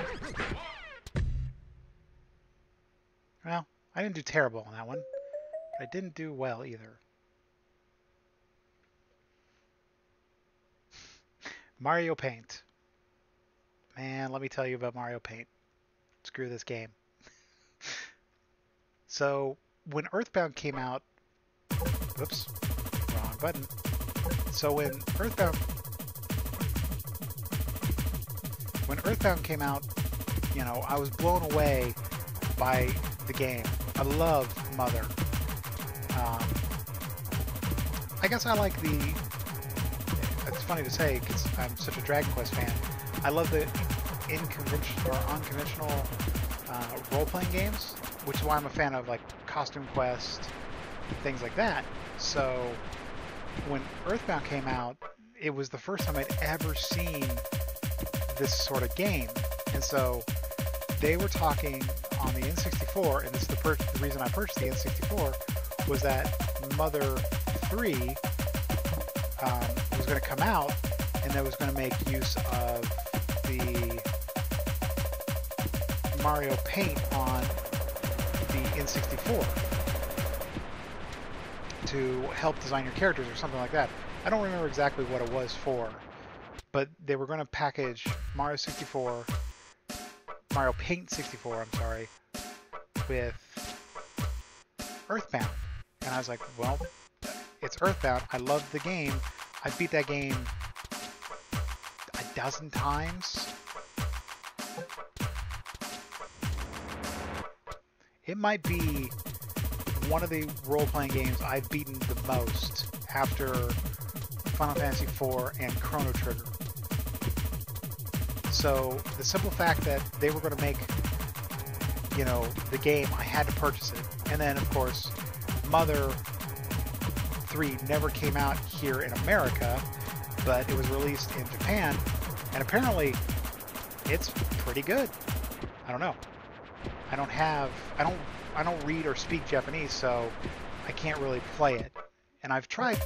Well, I didn't do terrible on that one. but I didn't do well either. Mario Paint. Man, let me tell you about Mario Paint. Screw this game. So, when Earthbound came out... Whoops. Wrong button. So when Earthbound... When Earthbound came out, you know, I was blown away by the game. I love Mother. Um, I guess I like the... It's funny to say because I'm such a Dragon Quest fan. I love the unconventional or unconventional uh, role-playing games, which is why I'm a fan of like Costume Quest, things like that. So when Earthbound came out, it was the first time I'd ever seen this sort of game, and so they were talking on the N sixty-four, and this is the, per the reason I purchased the N sixty-four, was that Mother three um, was going to come out, and that was going to make use of the Mario Paint on the N sixty-four to help design your characters or something like that. I don't remember exactly what it was for, but they were going to package Mario sixty-four, Mario Paint sixty-four, I'm sorry, with Earthbound. And I was like, well, it's Earthbound. I love the game. I beat that game a dozen times. It might be one of the role-playing games I've beaten the most after Final Fantasy four and Chrono Trigger. So the simple fact that they were going to make, you know, the game, I had to purchase it. And then, of course, Mother three never came out here in America, but it was released in Japan, and apparently it's pretty good. I don't know. I don't have, I don't, I don't read or speak Japanese, so I can't really play it. And I've tried,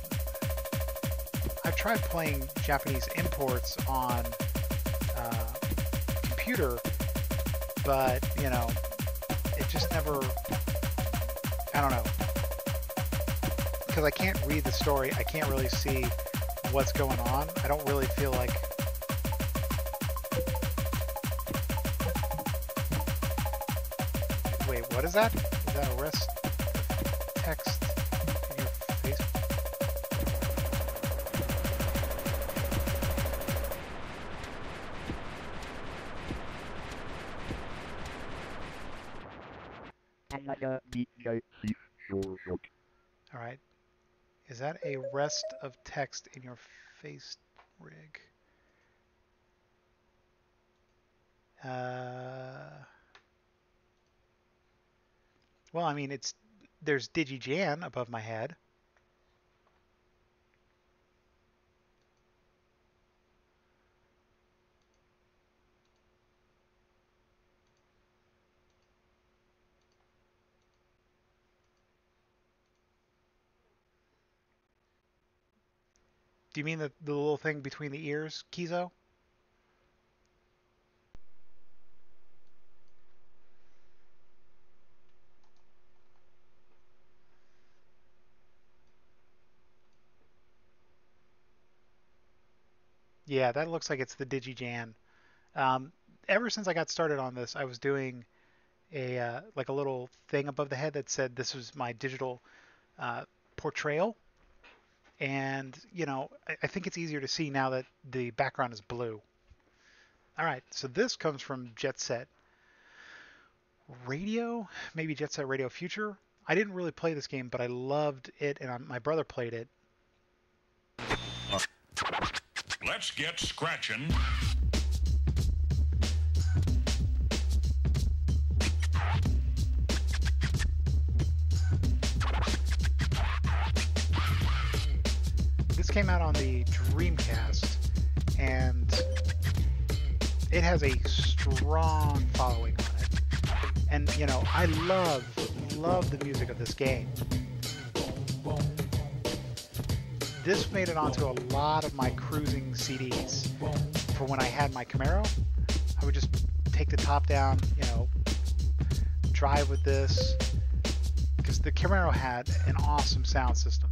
I've tried playing Japanese imports on uh, computer, but you know, it just never, I don't know. Because I can't read the story, I can't really see what's going on. I don't really feel like... Wait, what is that? Is that a rest text in your face? Alright. Is that a rest of text in your face rig? Uh, well, I mean, it's there's DigiJan above my head. Do you mean the, the little thing between the ears, Kizo? Yeah, that looks like it's the DigiJan. Um, ever since I got started on this, I was doing a uh, like a little thing above the head that said this was my digital uh, portrayal. And, you know, I, I think it's easier to see now that the background is blue. All right, so this comes from Jet Set Radio, maybe Jet Set Radio Future. I didn't really play this game, but I loved it, and I, my brother played it. Let's get scratching. This came out on the Dreamcast, and it has a strong following on it. And, you know, I love, love the music of this game. This made it onto a lot of my cruising C Ds. For when I had my Camaro, I would just take the top down, you know, drive with this, because the Camaro had an awesome sound system.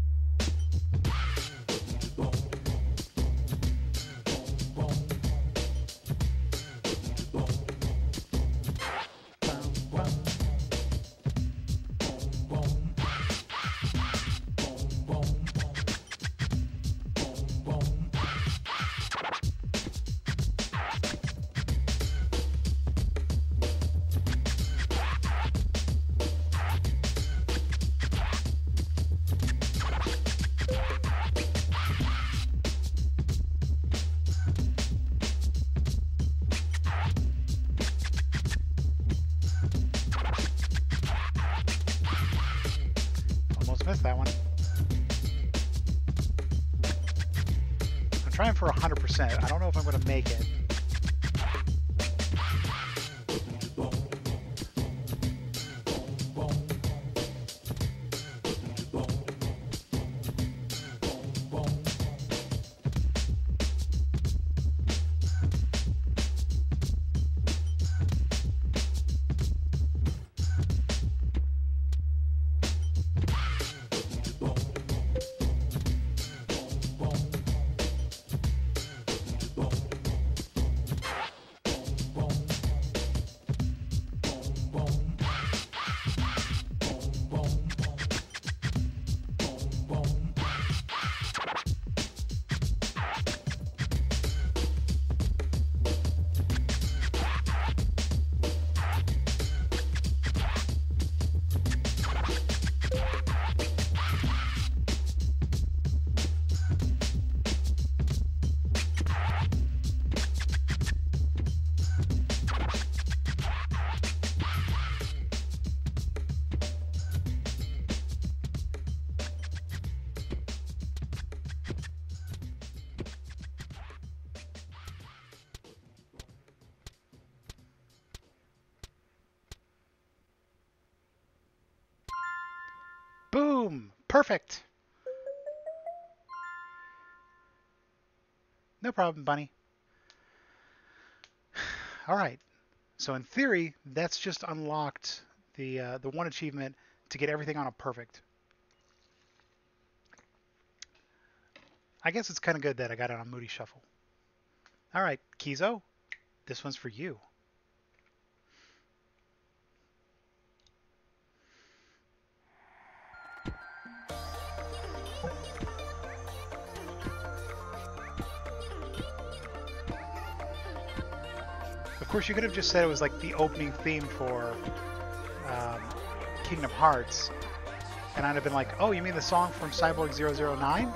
Missed that one. I'm trying for one hundred percent. I don't know if I'm going to make it. Boom! Perfect! No problem, bunny. Alright, so in theory, that's just unlocked the, uh, the one achievement to get everything on a perfect. I guess it's kind of good that I got it on Moody Shuffle. Alright, Kizo, this one's for you. Of course, you could have just said it was like the opening theme for um, Kingdom Hearts, and I'd have been like, oh, you mean the song from Cyborg zero zero nine?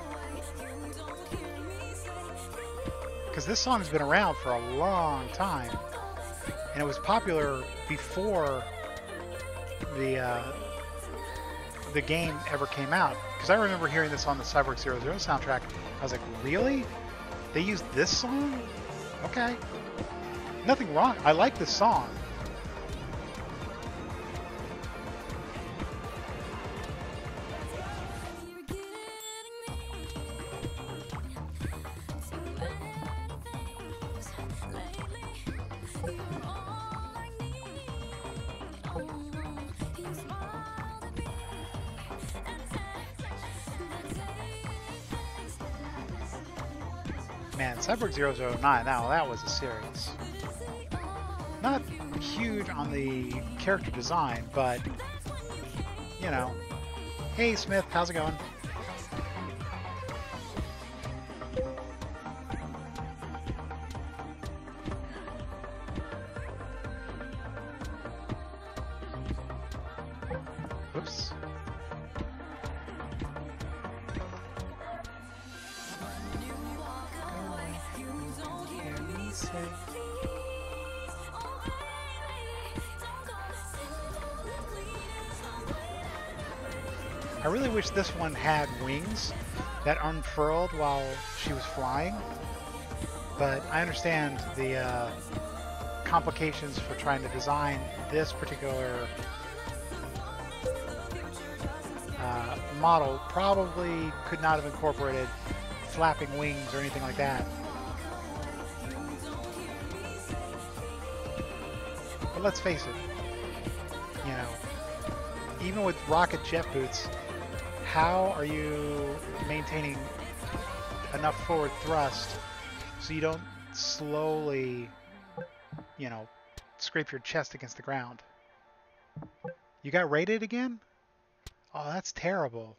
Because this song's been around for a long time, and it was popular before the uh, the game ever came out. Because I remember hearing this on the Cyborg zero zero soundtrack. I was like, really? They used this song? Okay. Nothing wrong. I like this song. Man, Cyborg zero zero nine, now that was a series. Not huge on the character design, but, you know. Hey Smith, how's it going? Oops. I really wish this one had wings that unfurled while she was flying, but I understand the uh, complications for trying to design this particular uh, model. Probably could not have incorporated flapping wings or anything like that. But let's face it, you know, even with rocket jet boots, how are you maintaining enough forward thrust so you don't slowly, you know, scrape your chest against the ground? You got rated again? Oh, that's terrible.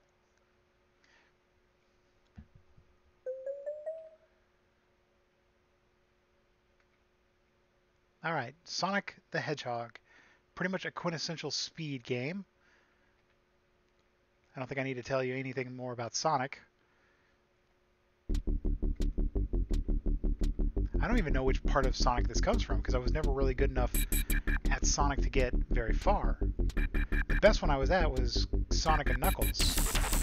All right, Sonic the Hedgehog. Pretty much a quintessential speed game. I don't think I need to tell you anything more about Sonic. I don't even know which part of Sonic this comes from because I was never really good enough at Sonic to get very far. The best one I was at was Sonic and Knuckles.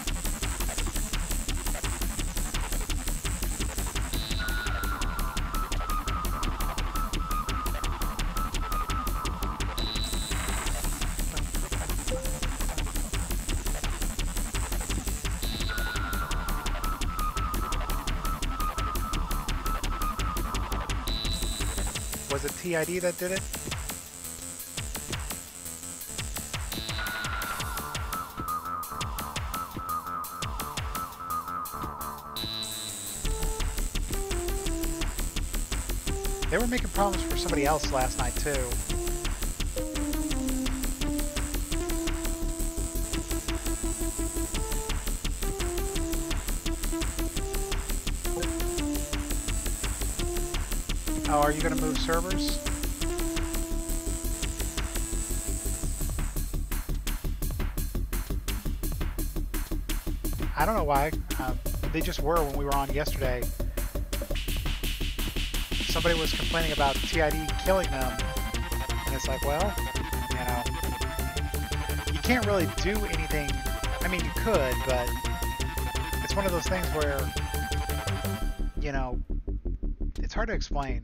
Was it T I D that did it? They were making problems for somebody else last night too. Oh, are you going to move servers? I don't know why. Uh, they just were when we were on yesterday. Somebody was complaining about T I D killing them. And it's like, well, you know, you can't really do anything. I mean, you could, but it's one of those things where, you know, it's hard to explain.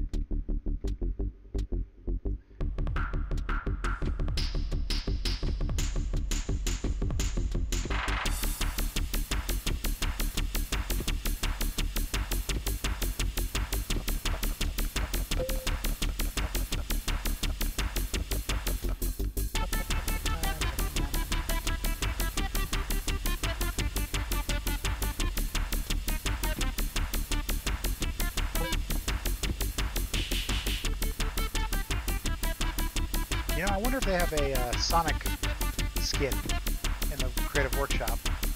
You know, I wonder if they have a uh, Sonic skin in the Creative Workshop.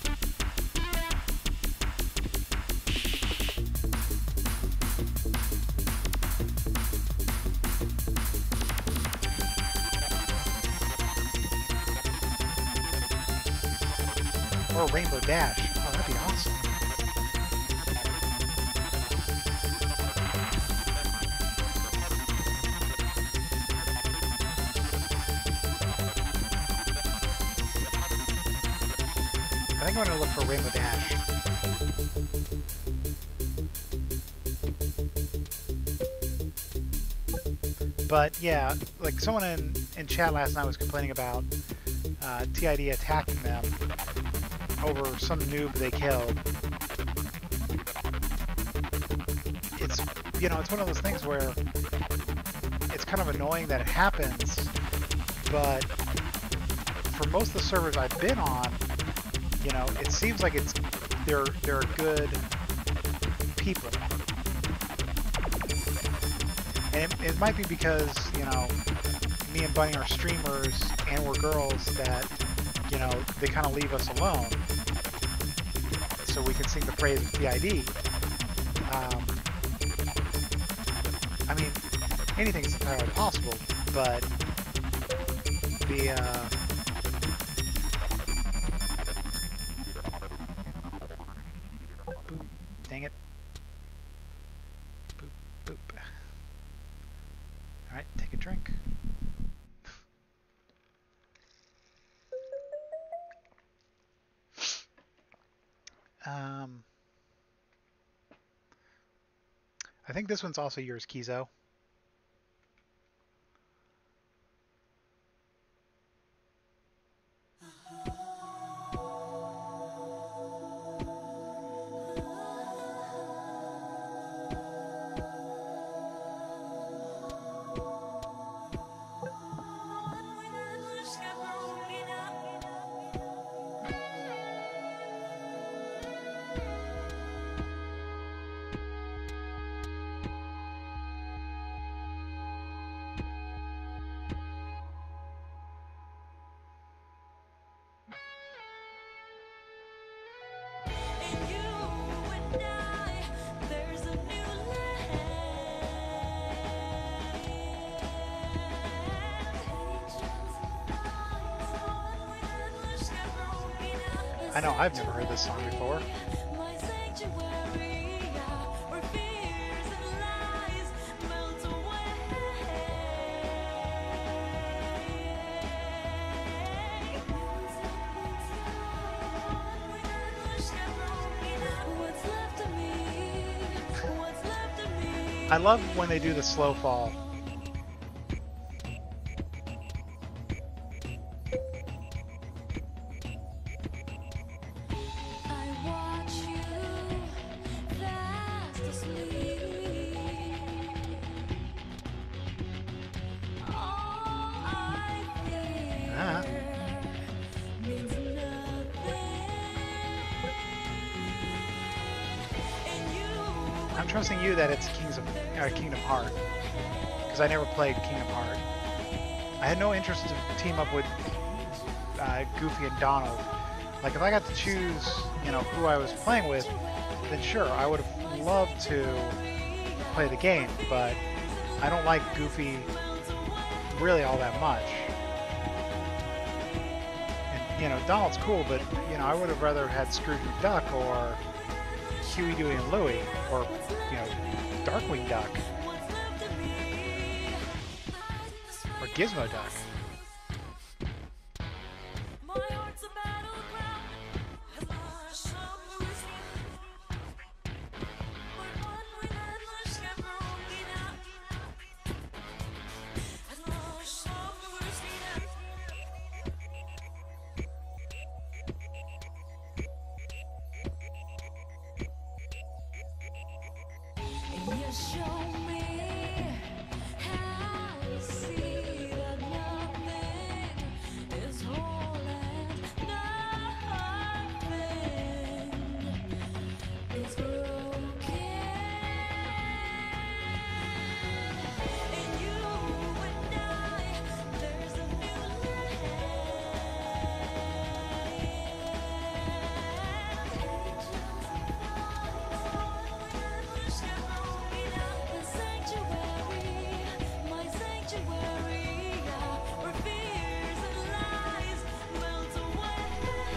Or Rainbow Dash. Oh, that'd be awesome. I think I'm going to look for Rainbow Dash. But yeah, like someone in, in chat last night was complaining about uh, T I D attacking them over some noob they killed. It's, you know, it's one of those things where it's kind of annoying that it happens, but for most of the servers I've been on, you know, it seems like it's they're they're good people, and it, it might be because, you know, me and Bunny are streamers and we're girls that, you know, they kind of leave us alone so we can sing the praise of T I D. Um, I mean, anything is entirely possible, but the uh, dang it. Boop, boop. Alright, take a drink. Um, I think this one's also yours, Kizo. I know I've never heard this song before. My sanctuary, where fears and lies melt away. What's left of me? What's left of me? I love when they do the slow fall. I watch you fast asleep. All I fear Ah. means nothing. And you, I'm trusting you that it's Kings of uh, Kingdom Heart, because I never played Kingdom Heart. I had no interest to team up with uh, Goofy and Donald. Like if I got to choose, you know, who I was playing with, then sure, I would have loved to play the game, but I don't like Goofy really all that much. And you know, Donald's cool, but you know, I would have rather had Scrooge McDuck or Huey, Dewey, and Louie, or you know, Darkwing Duck, or Gizmo Duck. my heart's a battleground. Has lost some listening. But one relentless never only now. Has lost some listening. And you show me how to see that nothing is whole and nothing is broken. And you and I, there's a new the sanctuary, my sanctuary, where fears and lies melt away.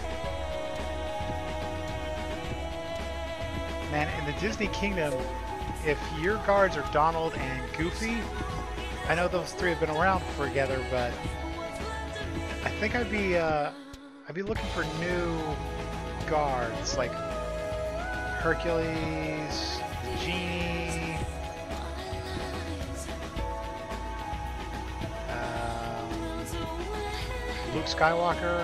Man, in the Disney Kingdom, if your guards are Donald and Goofy, I know those three have been around together, but I think I'd be uh, I'd be looking for new guards like Hercules, Genie, um, Luke Skywalker.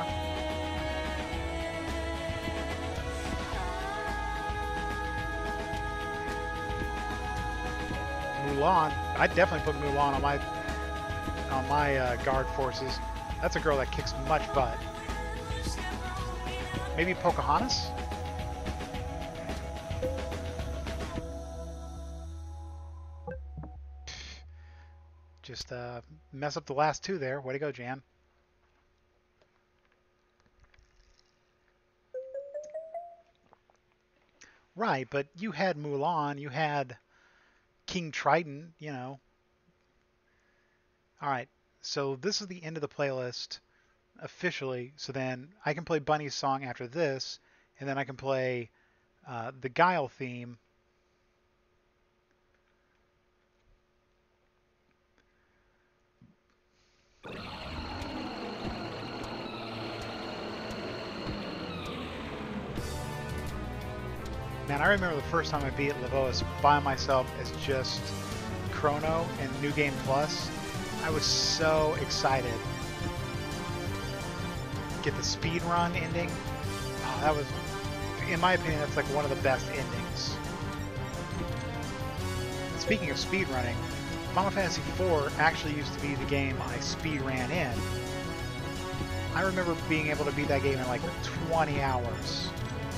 Mulan. I'd definitely put Mulan on my on my uh, guard forces. That's a girl that kicks much butt. Maybe Pocahontas? Just uh, mess up the last two there. Way to go, Jan. Right, but you had Mulan, you had King Triton, you know. All right, so this is the end of the playlist officially. So then I can play Bunny's song after this, and then I can play uh, the Guile theme. Man, I remember the first time I beat Lavos by myself as just Chrono and New Game Plus. I was so excited. Get the speed run ending. Oh, that was, in my opinion, that's like one of the best endings. Speaking of speed running, Final Fantasy four actually used to be the game I speed ran in. I remember being able to beat that game in like twenty hours.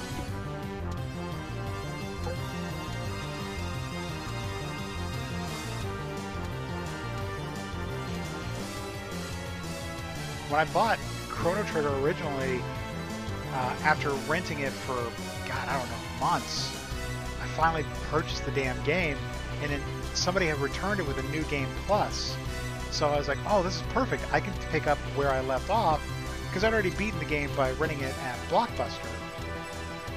When I bought Chrono Trigger originally, uh, after renting it for, God, I don't know, months, I finally purchased the damn game, and then somebody had returned it with a New Game Plus. So I was like, oh, this is perfect. I can pick up where I left off, because I'd already beaten the game by renting it at Blockbuster.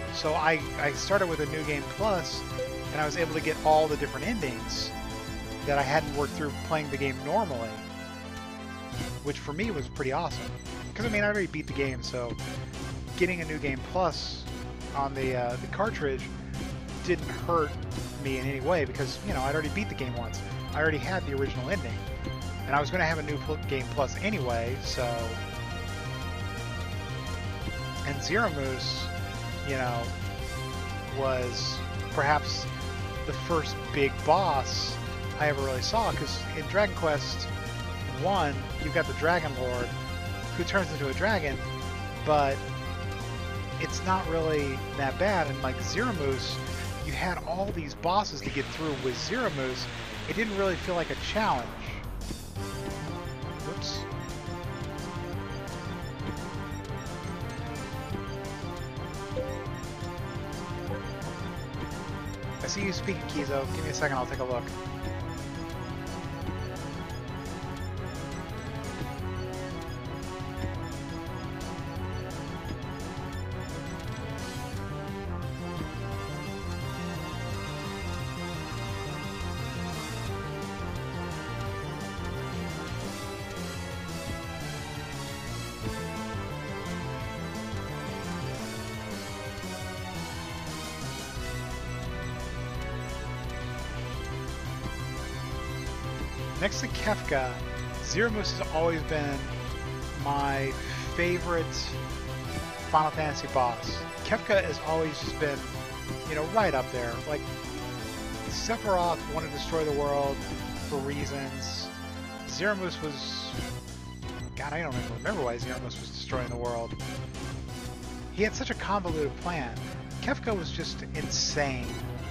So I, I started with a New Game Plus, and I was able to get all the different endings that I hadn't worked through playing the game normally, which for me was pretty awesome. Because, I mean, I already beat the game, so getting a New Game Plus on the, uh, the cartridge didn't hurt me in any way because, you know, I'd already beat the game once. I already had the original ending. And I was going to have a New Game Plus anyway, so... And Zero Moose, you know, was perhaps the first big boss I ever really saw, because in Dragon Quest one, you've got the Dragon Lord, who turns into a dragon, but it's not really that bad. And like Zero Moose, you had all these bosses to get through with Zero Moose. It didn't really feel like a challenge. Whoops. I see you speaking, Kizo. Give me a second, I'll take a look. Next to Kefka, Zero Moose has always been my favorite Final Fantasy boss. Kefka has always just been, you know, right up there. Like, Sephiroth wanted to destroy the world for reasons. Zero Moose was... God, I don't even remember why Zero Moose was destroying the world. He had such a convoluted plan. Kefka was just insane.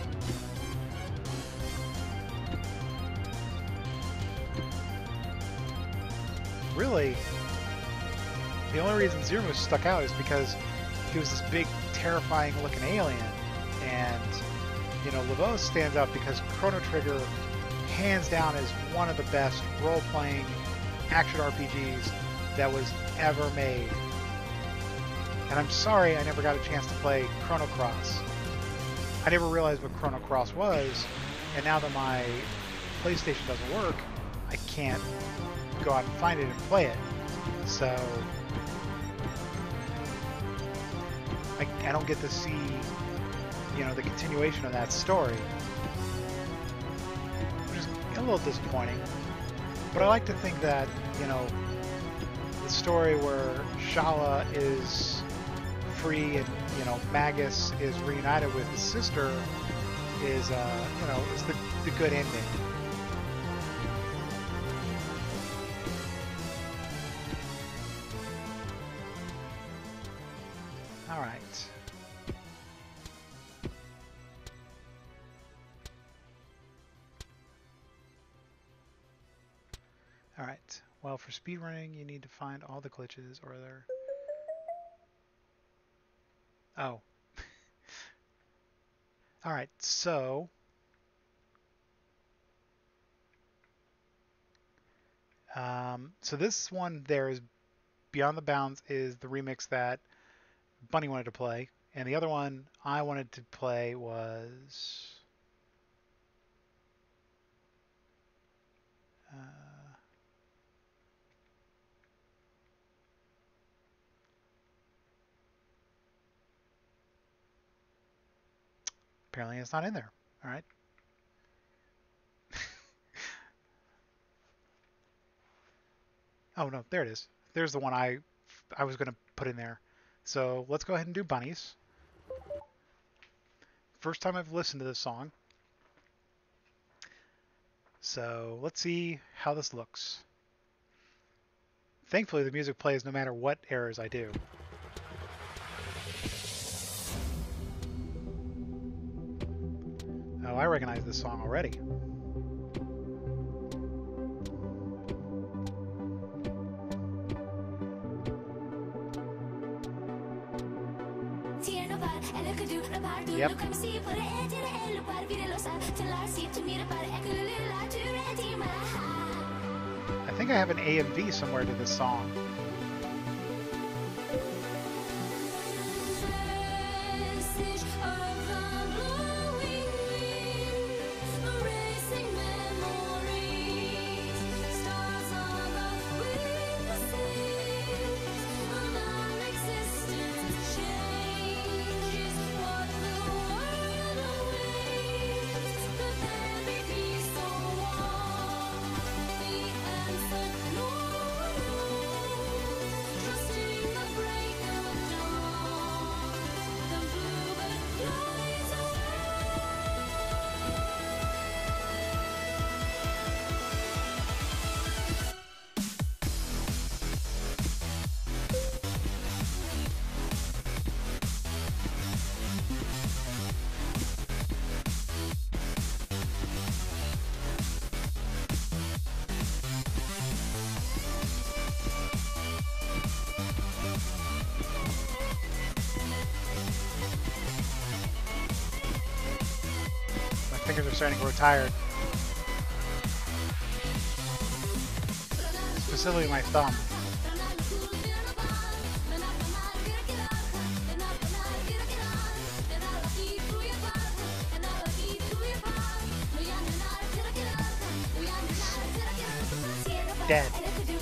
Really, the only reason Zero Moose stuck out is because he was this big, terrifying looking alien. And, you know, Lavos stands out because Chrono Trigger, hands down, is one of the best role-playing action R P Gs that was ever made. And I'm sorry I never got a chance to play Chrono Cross. I never realized what Chrono Cross was, and now that my PlayStation doesn't work, I can't go out and find it and play it. So I, I don't get to see, you know, the continuation of that story, which is a little disappointing. But I like to think that, you know, the story where Shala is free and, you know, Magus is reunited with his sister is, uh, you know, is the, the good ending. All right. All right. Well, for speedrunning, you need to find all the glitches or other... Oh. All right, so... Um, so this one there is Beyond the Bounds is the remix that Bunny wanted to play, and the other one I wanted to play was... Uh, apparently it's not in there. All right. Oh no, there it is. There's the one I I was going to put in there. So let's go ahead and do Bunnies. First time I've listened to this song. So let's see how this looks. Thankfully the music plays no matter what errors I do. Oh, I recognize this song already. Yep. I think I have an A M V somewhere to this song. fingers are starting to grow tired. Specifically my thumb. Dead.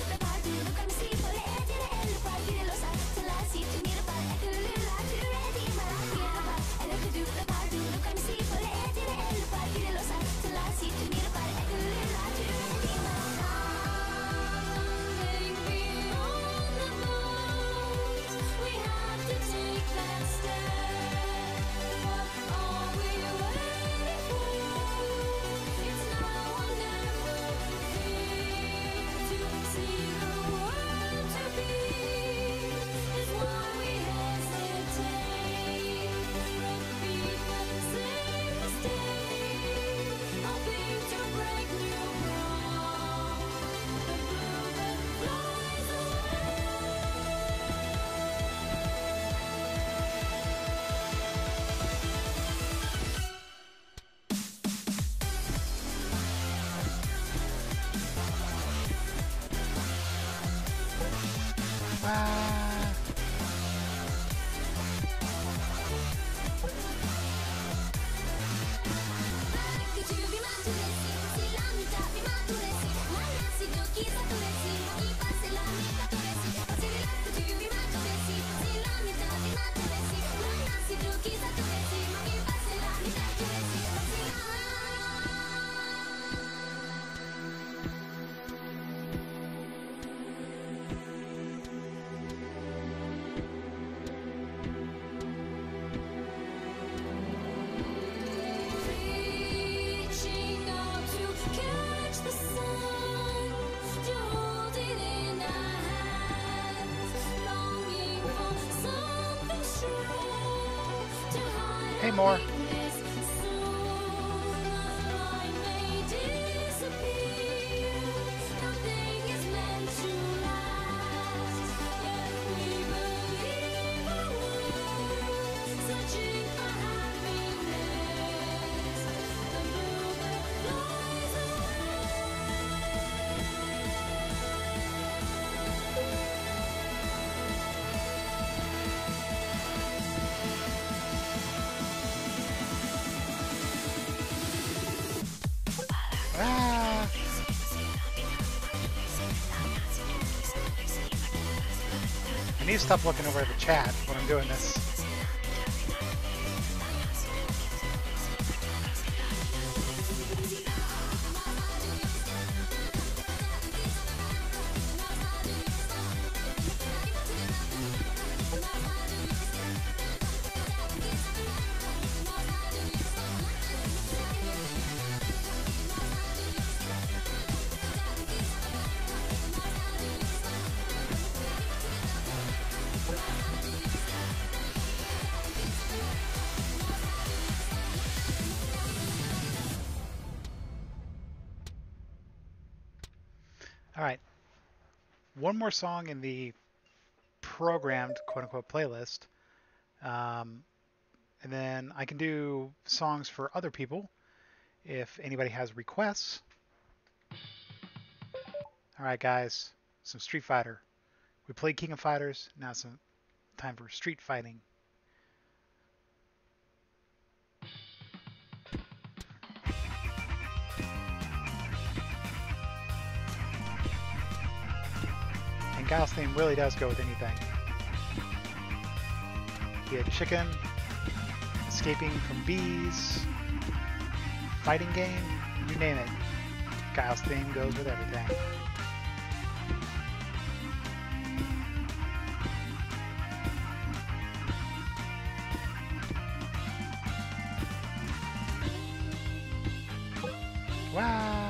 Hey, more. Ah. I need to stop looking over at the chat when I'm doing this. All right, one more song in the programmed quote-unquote playlist, um, and then I can do songs for other people if anybody has requests. All right, guys, some Street Fighter. We played King of Fighters, now it's time for street fighting. Guile's theme really does go with anything. Be a chicken, escaping from bees, fighting game, you name it. Guile's theme goes with everything. Wow.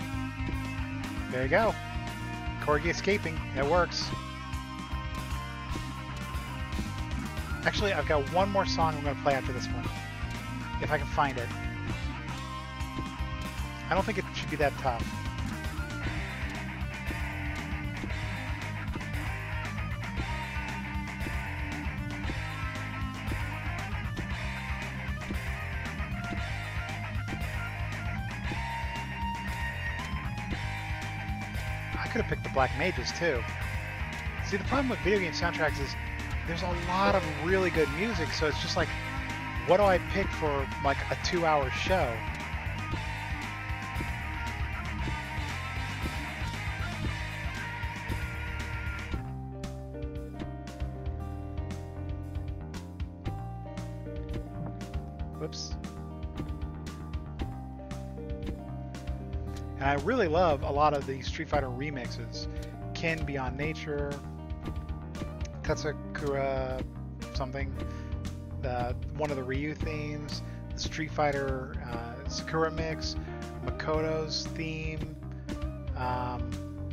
There you go. Corgi escaping. It works. Actually, I've got one more song I'm going to play after this one, if I can find it. I don't think it should be that tough. I could have picked the Black Mages too. See, the problem with video game soundtracks is there's a lot of really good music, so it's just like, what do I pick for like a two-hour show? Whoops. And I really love a lot of the Street Fighter remixes. Ken Beyond Nature, Katsukura something, the, one of the Ryu themes, the Street Fighter uh, Sakura mix, Makoto's theme, um,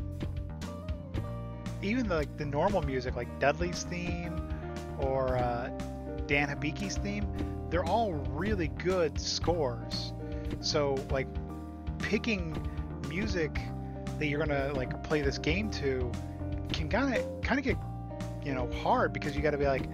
even the, like the normal music like Dudley's theme or uh, Dan Hibiki's theme, they're all really good scores. So like picking music that you're gonna like play this game to can kind of kind of get, you know, hard, because you got to be like,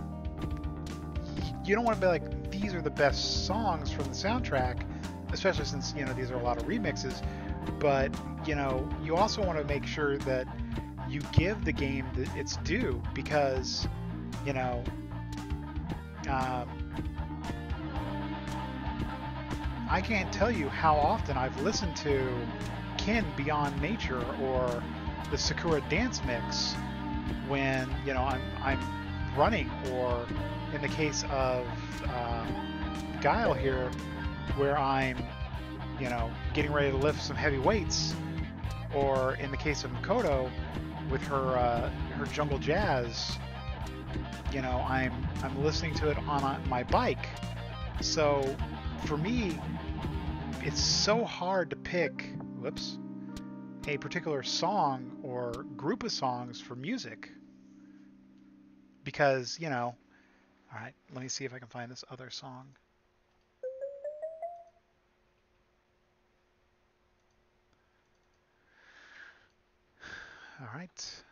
you don't want to be like, these are the best songs from the soundtrack, especially since, you know, these are a lot of remixes, but, you know, you also want to make sure that you give the game the, its due, because, you know, um, I can't tell you how often I've listened to Ken Beyond Nature or the Sakura Dance Mix when, you know, I'm, I'm running, or in the case of uh, Guile here, where I'm, you know, getting ready to lift some heavy weights, or in the case of Makoto with her uh, her jungle jazz, you know, I'm I'm listening to it on a, my bike. So for me, it's so hard to pick, whoops, a particular song or group of songs for music, because, you know, all right, let me see if I can find this other song. All right.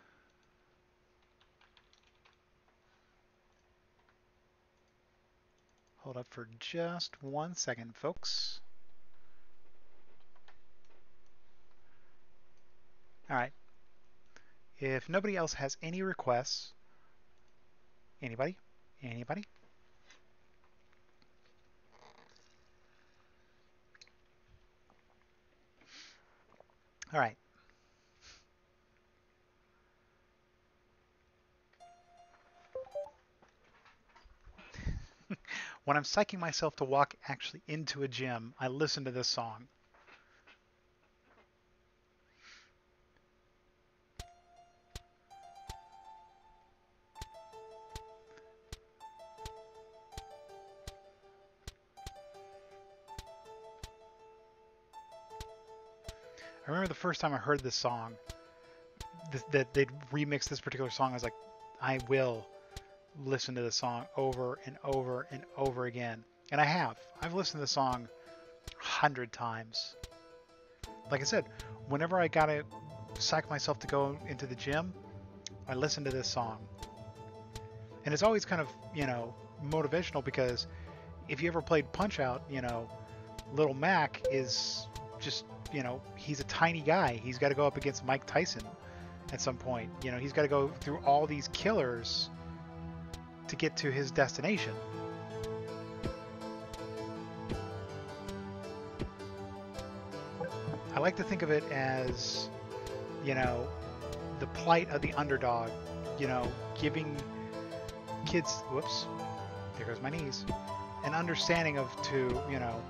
Hold up for just one second, folks. All right. If nobody else has any requests, anybody? Anybody? All right. When I'm psyching myself to walk actually into a gym, I listen to this song. I remember the first time I heard this song, th that they'd remix this particular song, I was like, I will listen to the song over and over and over again. And I have. I've listened to the song a hundred times. Like I said, whenever I gotta psych myself to go into the gym, I listen to this song. And it's always kind of, you know, motivational, because if you ever played Punch-Out, you know, Little Mac is just, you know, he's a tiny guy. He's got to go up against Mike Tyson at some point. You know, he's got to go through all these killers to get to his destination. I like to think of it as, you know, the plight of the underdog, you know, giving kids, whoops, there goes my knees, an understanding of to, you know,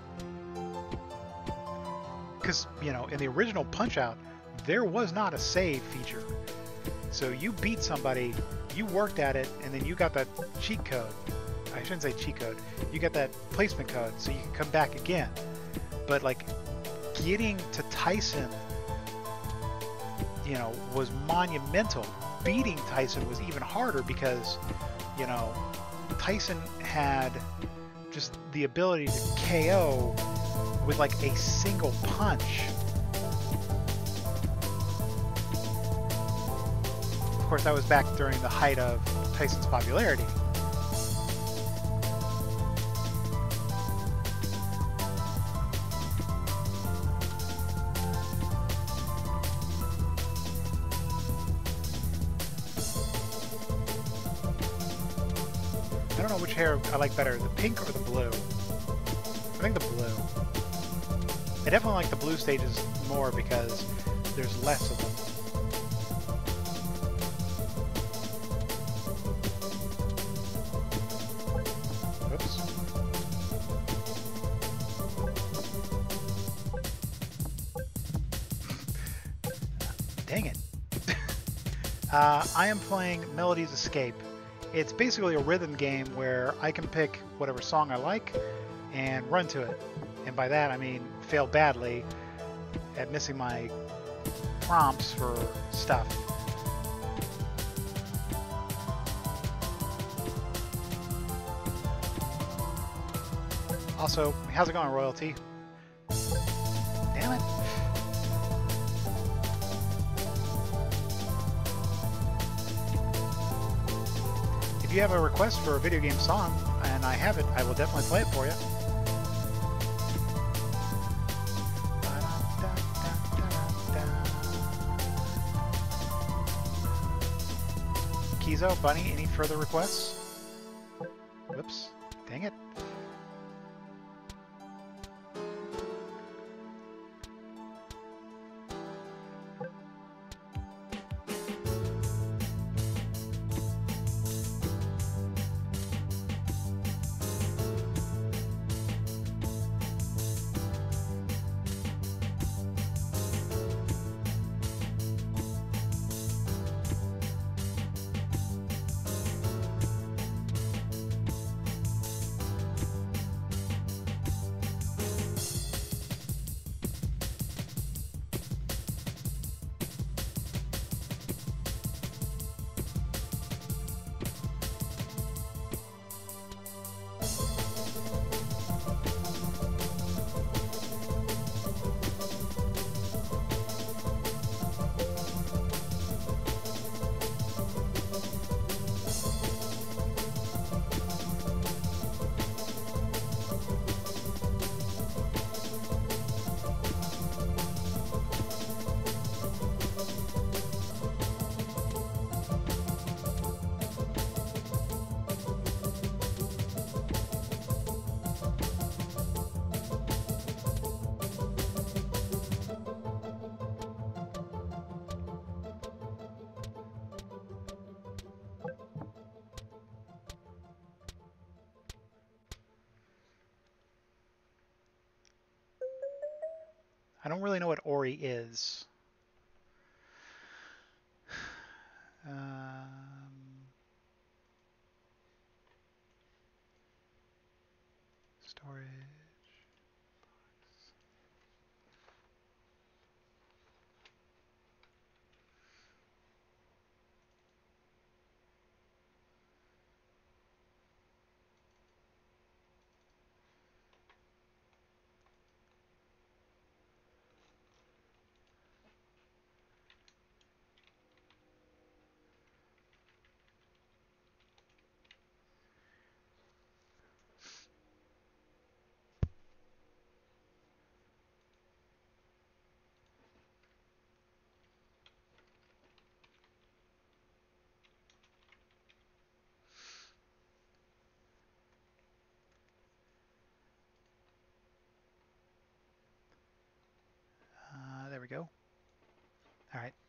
because, you know, in the original Punch-Out, there was not a save feature. So you beat somebody, you worked at it, and then you got that cheat code. I shouldn't say cheat code. You got that placement code, so you can come back again. But, like, getting to Tyson, you know, was monumental. Beating Tyson was even harder because, you know, Tyson had just the ability to K O with like a single punch. Of course, that was back during the height of Tyson's popularity. I don't know which hair I like better, the pink or the blue. I think the blue. I definitely like the blue stages more because there's less of them. Oops. Dang it. uh, I am playing Melody's Escape. It's basically a rhythm game where I can pick whatever song I like and run to it. And by that I mean fail badly at missing my prompts for stuff. Also, how's it going, Royalty? Damn it. If you have a request for a video game song, and I have it, I will definitely play it for you. Kizo, Bunny, any further requests? Whoops, dang it. I don't really know what Ori is. Um, storage. Uh, there we go. All right.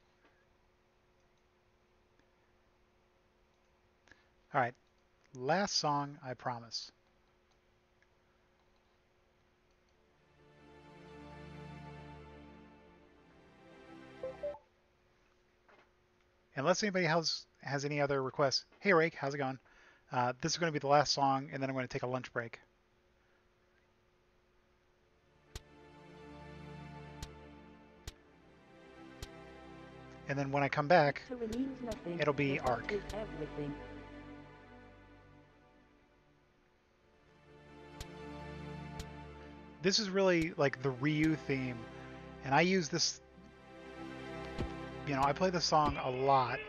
All right. Last song, I promise. Unless anybody else has any other requests. Hey, Rake, how's it going? Uh, this is going to be the last song, and then I'm going to take a lunch break. And then when I come back, it'll be Ark. this is really like the Ryu theme, and I use this. You know, I play this song a lot.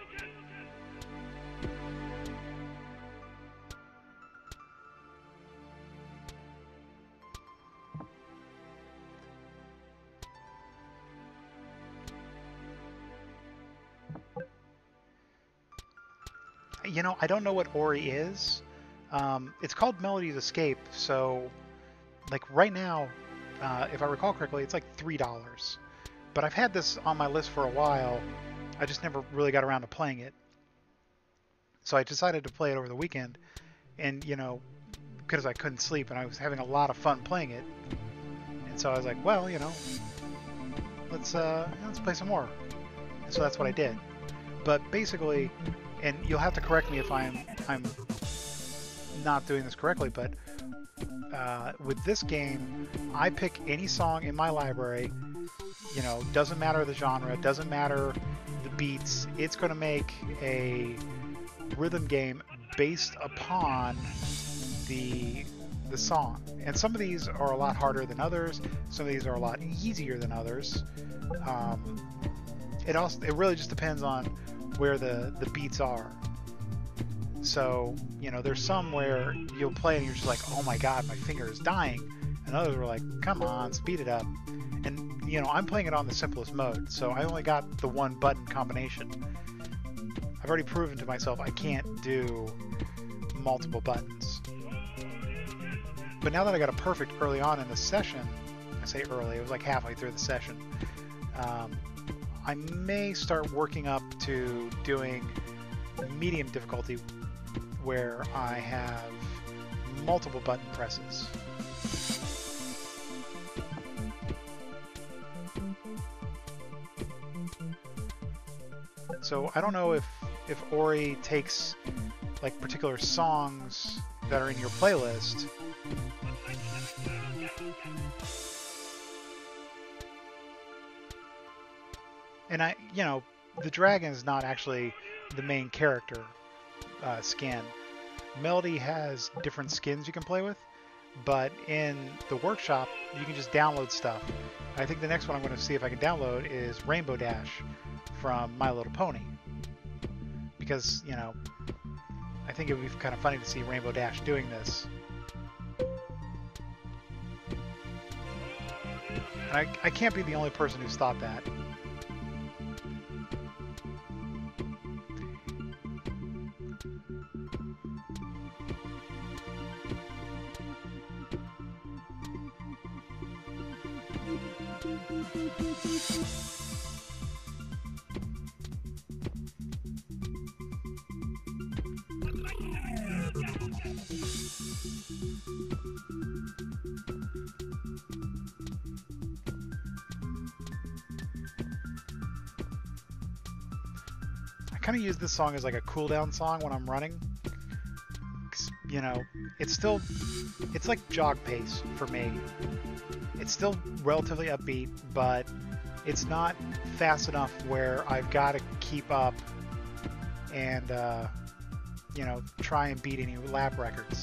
You know, I don't know what Ori is. Um, it's called Melody's Escape, so like right now, uh, if I recall correctly, it's like three dollars. But I've had this on my list for a while. I just never really got around to playing it. So I decided to play it over the weekend, and you know, because I couldn't sleep and I was having a lot of fun playing it. And so I was like, well, you know, let's uh, let's play some more. And so that's what I did. But basically, and you'll have to correct me if I'm I'm not doing this correctly, but uh, with this game, I pick any song in my library. You know, doesn't matter the genre, doesn't matter the beats. It's going to make a rhythm game based upon the the song. And some of these are a lot harder than others. Some of these are a lot easier than others. Um, it also it really just depends on where the the beats are. So, you know, there's some where you'll play and you're just like, oh my god, my finger is dying. And others were like, come on, speed it up. And, you know, I'm playing it on the simplest mode, so I only got the one button combination. I've already proven to myself I can't do multiple buttons. But now that I got a perfect early on in the session, I say early, it was like halfway through the session, um, I may start working up to doing medium difficulty where I have multiple button presses. So I don't know if, if Ori takes like particular songs that are in your playlist and I, you know, the dragon is not actually the main character uh, skin. Melody has different skins you can play with, but in the workshop you can just download stuff. I think the next one I'm going to see if I can download is Rainbow Dash from My Little Pony, because, you know, I think it would be kind of funny to see Rainbow Dash doing this. And I, I can't be the only person who's thought that. I kind of use this song as like a cool down song when I'm running. 'Cause, you know, it's still, it's like jog pace for me. It's still relatively upbeat, but it's not fast enough where I've got to keep up and, uh, you know, try and beat any lap records.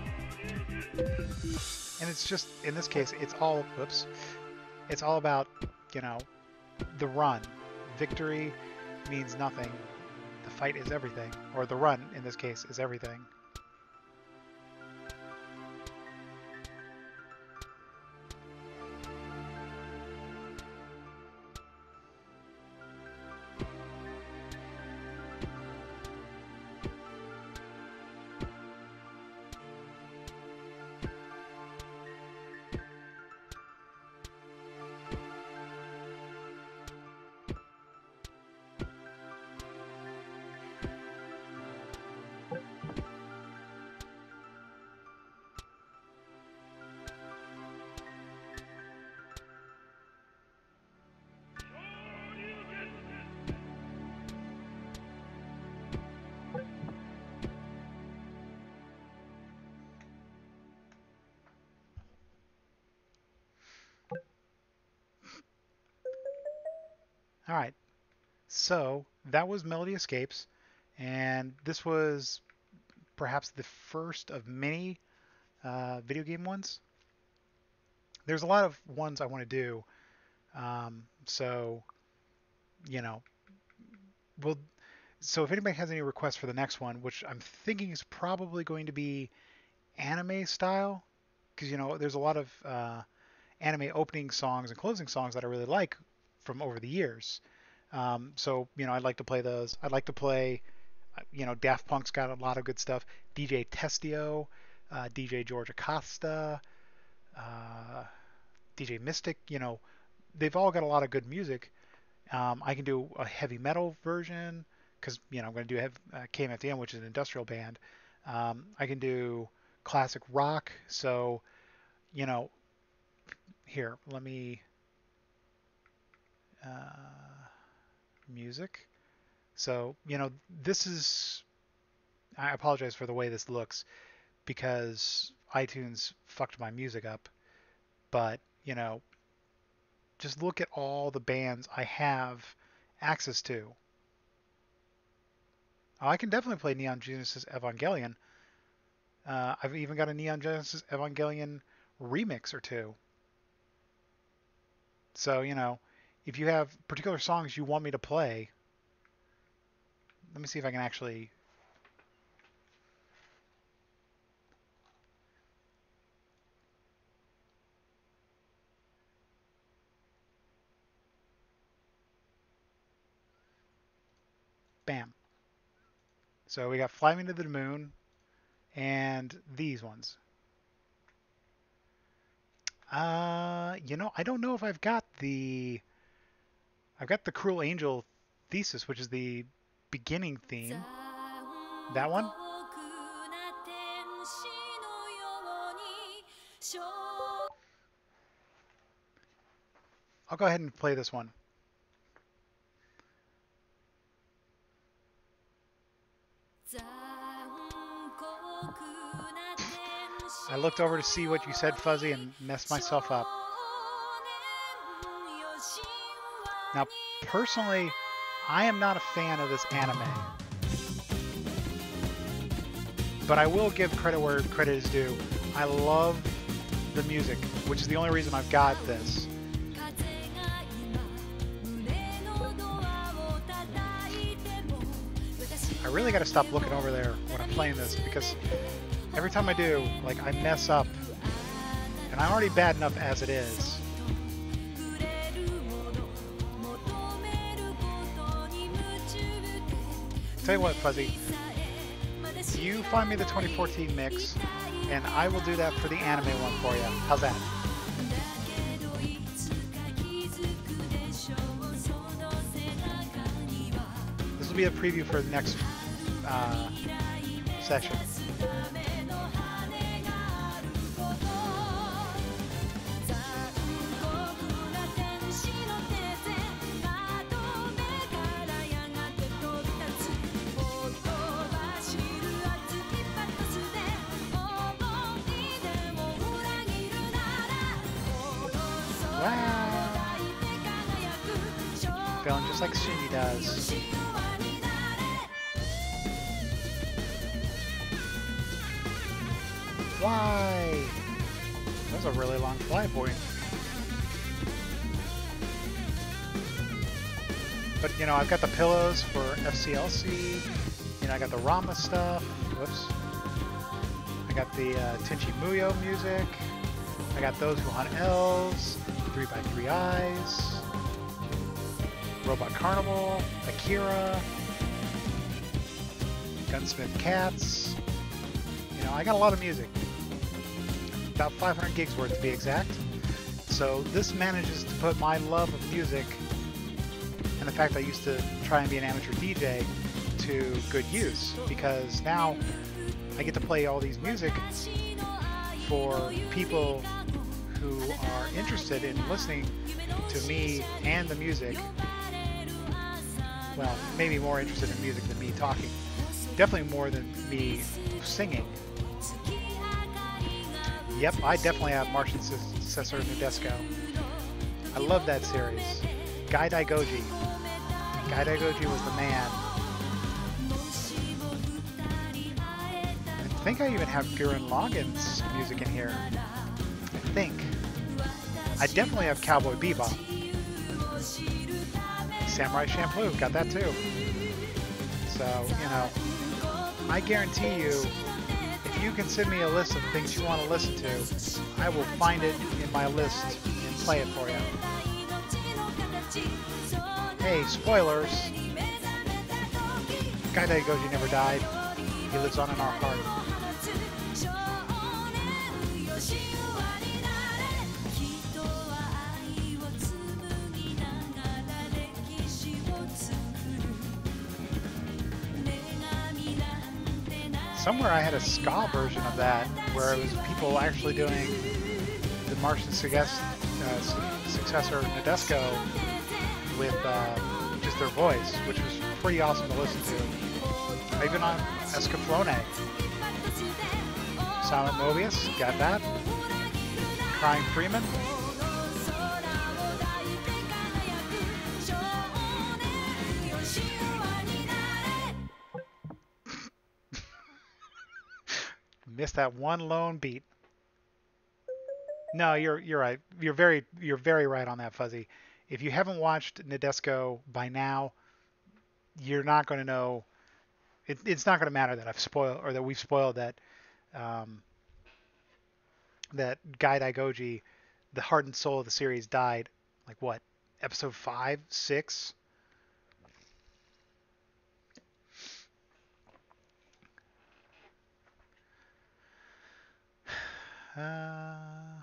And it's just, in this case, it's all, whoops, it's all about, you know, the run. Victory means nothing. The fight is everything. Or the run, in this case, is everything. All right, so that was Melody Escapes, and this was perhaps the first of many uh, video game ones. there's a lot of ones I want to do. Um, so, you know, we'll. So if anybody has any requests for the next one, which I'm thinking is probably going to be anime style, because you know there's a lot of uh, anime opening songs and closing songs that I really like from over the years. Um, so you know I'd like to play those. I'd like to play, uh, you know, Daft Punk's got a lot of good stuff. D J Testio, uh, D J George Acosta, uh, D J Mystic. You know, they've all got a lot of good music. Um, I can do a heavy metal version because you know I'm going to do have, uh, K M F D M, which is an industrial band. Um, I can do classic rock. So, you know, here, let me uh, music. So, you know, this is. I apologize for the way this looks because iTunes fucked my music up. But you know, just look at all the bands I have access to. Oh, I can definitely play Neon Genesis Evangelion. Uh, I've even got a Neon Genesis Evangelion remix or two. So, you know, if you have particular songs you want me to play, let me see if I can actually... Bam. So we got Fly Me to the Moon and these ones. Uh, you know, I don't know if I've got the... I've got the Cruel Angel Thesis, which is the beginning theme. That one? I'll go ahead and play this one. I looked over to see what you said, Fuzzy, and messed myself up. Now, personally, I am not a fan of this anime. But I will give credit where credit is due. I love the music, which is the only reason I've got this. I really got to stop looking over there when I'm playing this because every time I do, like, I mess up. And I'm already bad enough as it is. Tell you what, Fuzzy, you find me the twenty fourteen mix, and I will do that for the anime one for you. How's that? This will be a preview for the next uh, session. Wow. Feeling just like Shinji does. Why? That was a really long fly point. But, you know, I've got the pillows for F C L C. You know, I got the Rama stuff. Whoops. I got the uh, Tenchi Muyo music. I got Those Who Hunt Elves, Three by Three Eyes, Robot Carnival, Akira, Gunsmith Cats. You know, I got a lot of music. About five hundred gigs worth to be exact. So this manages to put my love of music and the fact I used to try and be an amateur D J to good use, because now I get to play all these music for people who are interested in listening to me and the music. Well, maybe more interested in music than me talking. Definitely more than me singing. Yep, I definitely have Martian Successor Nadesco. I love that series. Gai Daigoji. Gai Daigoji was the man. I think I even have Gurren Lagann's music in here. I think. I definitely have Cowboy Bebop. Samurai Champloo, got that too. So, you know, I guarantee you, if you can send me a list of things you want to listen to, I will find it in my list and play it for you. Hey, spoilers. Guy Daigoji never died. He lives on in our heart. Somewhere I had a ska version of that, where it was people actually doing the Martian success, uh, successor Nadesco with uh, just their voice, which was pretty awesome to listen to. Even on Escaflowne. Silent Mobius, got that. Crying Freeman. Missed that one lone beat. No, you're you're right. You're very you're very right on that, Fuzzy. If you haven't watched Nadesco by now, you're not going to know. It, it's not going to matter that I've spoiled or that we've spoiled that um, that Guy Daigoji, the heart and soul of the series, died. Like what? Episode five, six. Uh,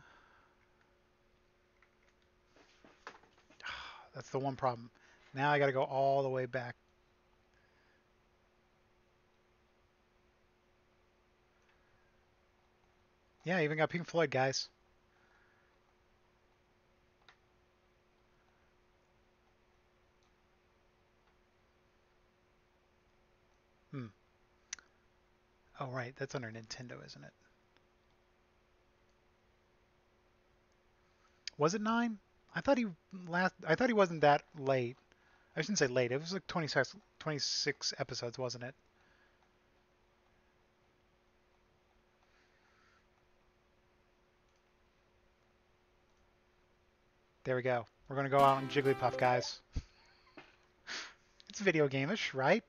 that's the one problem. Now I got to go all the way back. Yeah, I even got Pink Floyd, guys. Hmm. Oh, right. That's under Nintendo, isn't it? Was it nine? I thought he last. I thought he wasn't that late. I shouldn't say late. It was like twenty-six, twenty-six episodes, wasn't it? There we go. We're gonna go out on Jigglypuff, guys. It's video game-ish, right?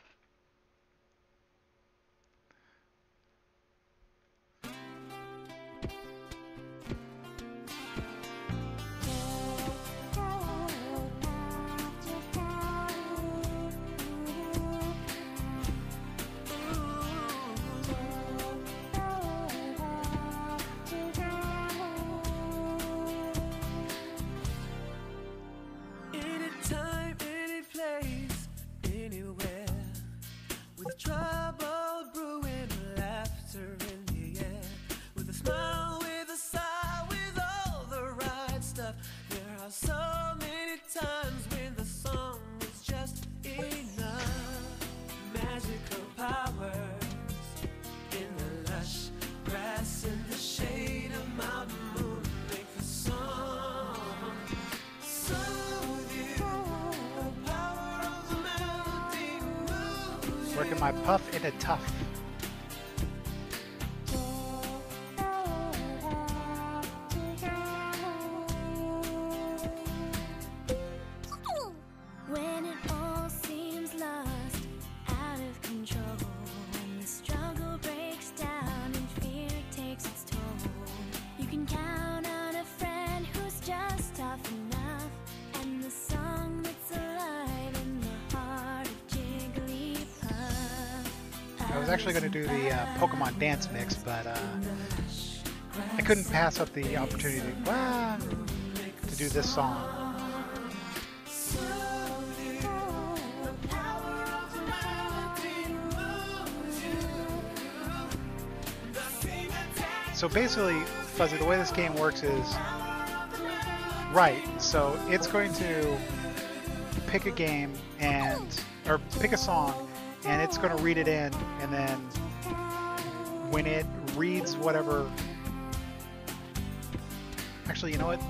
Working my puff into tough. When it all seems lost, out of control, when the struggle breaks down and fear takes its toll, you can count on a friend who's just tough enough, and the song that's alive in the heart of Jigglypuff. I was actually going to do the uh, Pokemon Dance Mix, but uh, I couldn't pass up the opportunity to, uh, to do this song. So basically, Fuzzy, the way this game works is, right, so it's going to pick a game and, or pick a song, and it's going to read it in, and then when it reads whatever, actually, you know what,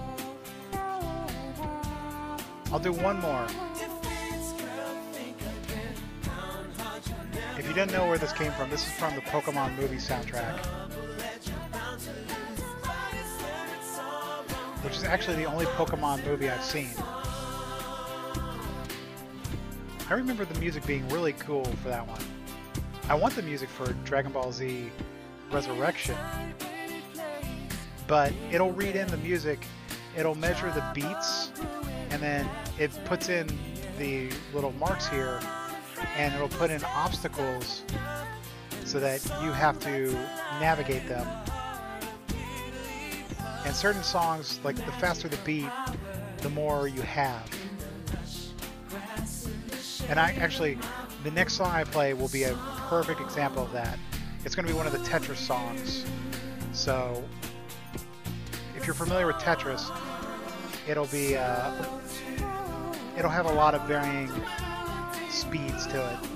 I'll do one more. If you didn't know where this came from, this is from the Pokemon movie soundtrack. which is actually the only Pokemon movie I've seen. I remember the music being really cool for that one. I want the music for Dragon Ball Z Resurrection, but it'll read in the music, it'll measure the beats, and then it puts in the little marks here, and it'll put in obstacles so that you have to navigate them. And certain songs, like the faster the beat, the more you have. And I actually, the next song I play will be a perfect example of that. It's going to be one of the Tetris songs. So, if you're familiar with Tetris, it'll be, uh, it'll have a lot of varying speeds to it.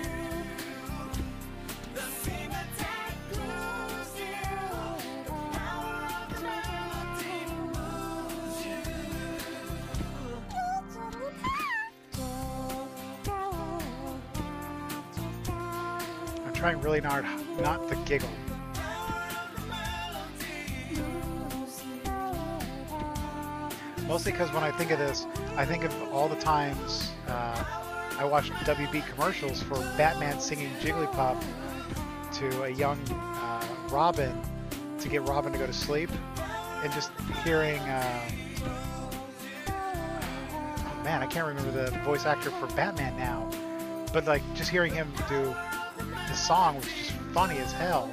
Trying really hard not to giggle. Mostly because when I think of this, I think of all the times uh, I watched W B commercials for Batman singing Jigglypuff to a young uh, Robin to get Robin to go to sleep, and just hearing, uh, oh man, I can't remember the voice actor for Batman now, but like just hearing him do the song was just funny as hell.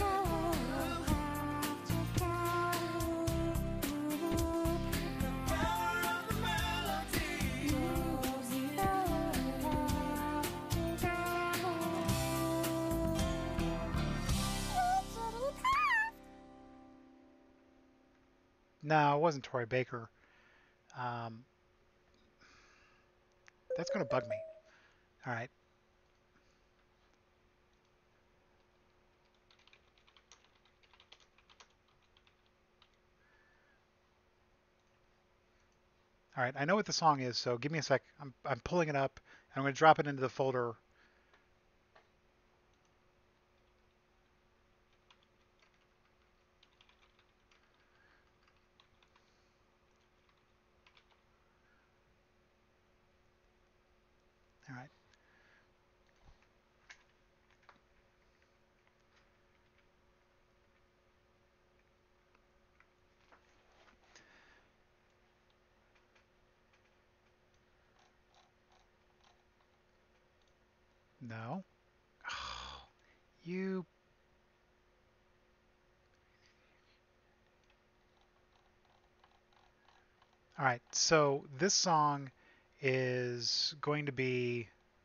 No, it wasn't Troy Baker. Um, that's going to bug me. All right. All right, I know what the song is, so give me a sec. I'm, I'm pulling it up, and I'm going to drop it into the folder. All right. No. Oh, you. All right, so this song is going to be.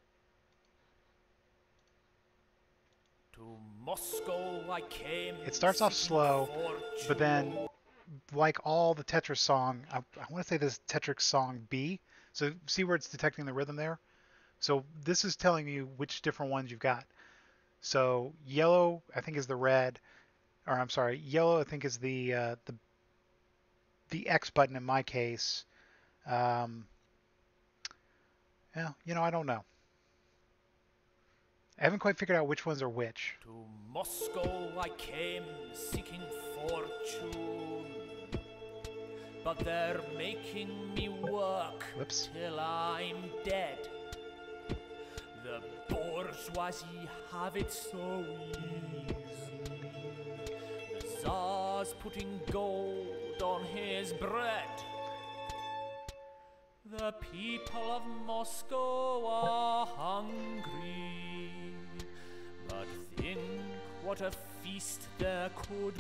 To Moscow I came. It starts off slow, but then, like all the Tetris song, I, I want to say this Tetris song B. So see where it's detecting the rhythm there? So this is telling you which different ones you've got. So yellow, I think, is the red, or I'm sorry, yellow, I think, is the uh, the the X button in my case. Um, yeah, you know, I don't know. I haven't quite figured out which ones are which. To Moscow I came seeking fortune, but they're making me work Whoops. till I'm dead. The bourgeoisie have it so easy. The Tsar's putting gold on his bread. The people of Moscow are hungry, but think what a feast there could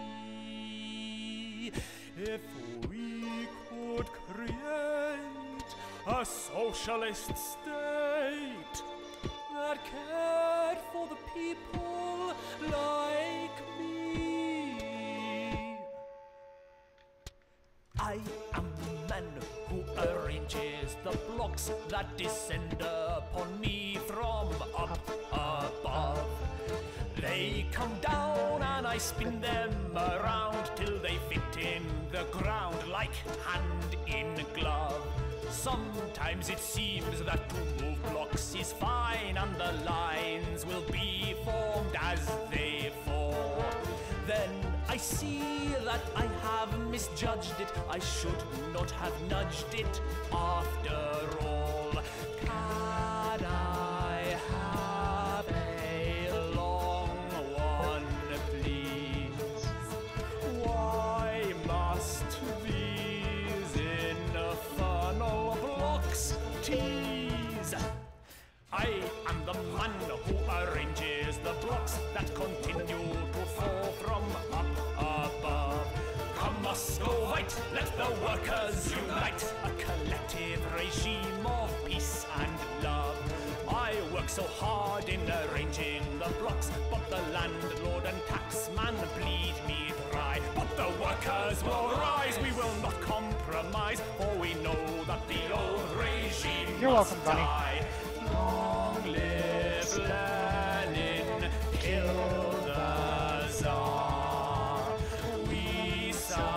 be if we could create a socialist state that cared for the people like me. I am the man who arranges the blocks that descend upon me from up above. They come down and I spin them around till they fit in the ground like hand in glove. Sometimes it seems that to move blocks is fine and the lines will be formed as they fall. Then I see that I have misjudged it. I should not have nudged it after all. Can I have a long one, please? Why must these infernal blocks tease? I am the man who arranges the blocks that continue to fall from up above. Come Muscovite, let the workers unite, a collective regime of peace and love. I work so hard in arranging the blocks, but the landlord and taxman bleed me dry. But the workers will rise, we will not compromise, for we know that the old regime You're must welcome, Bunny. die. Long live Lenin, kill the Tsar. We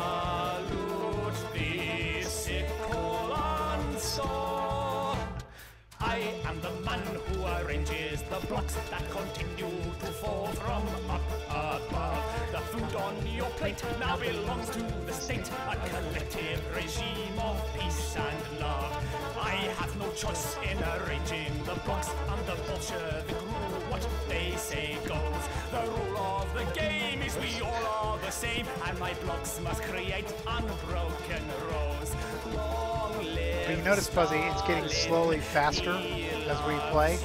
salute the sickle and saw. I am the man who arranges the blocks that continue to fall from up above. The food on your plate now belongs to the state, a collective regime of peace and love. I have no choice in arranging the blocks. I'm the Bolshevik rule, what they say goes. The rule of the game is we all are the same, and my blocks must create unbroken rows. Long live But you notice, Fuzzy, it's getting slowly faster as we play.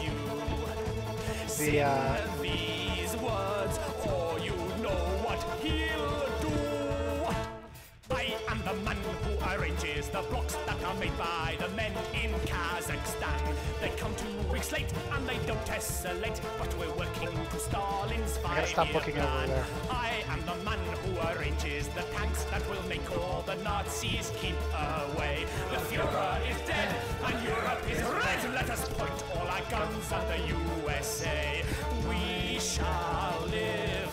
The uh, these words, or you know what he'll do. I am the man who arranges the blocks that are made by the men in Kazakhstan. They come two weeks late and they don't tessellate, but we're working to Stalin's I gotta stop five-year looking over plan. there. I am the man who arranges the tanks that will make all the Nazis keep away. The Fuhrer is dead and Europe is red. Let us point all our guns at the U S A. We shall live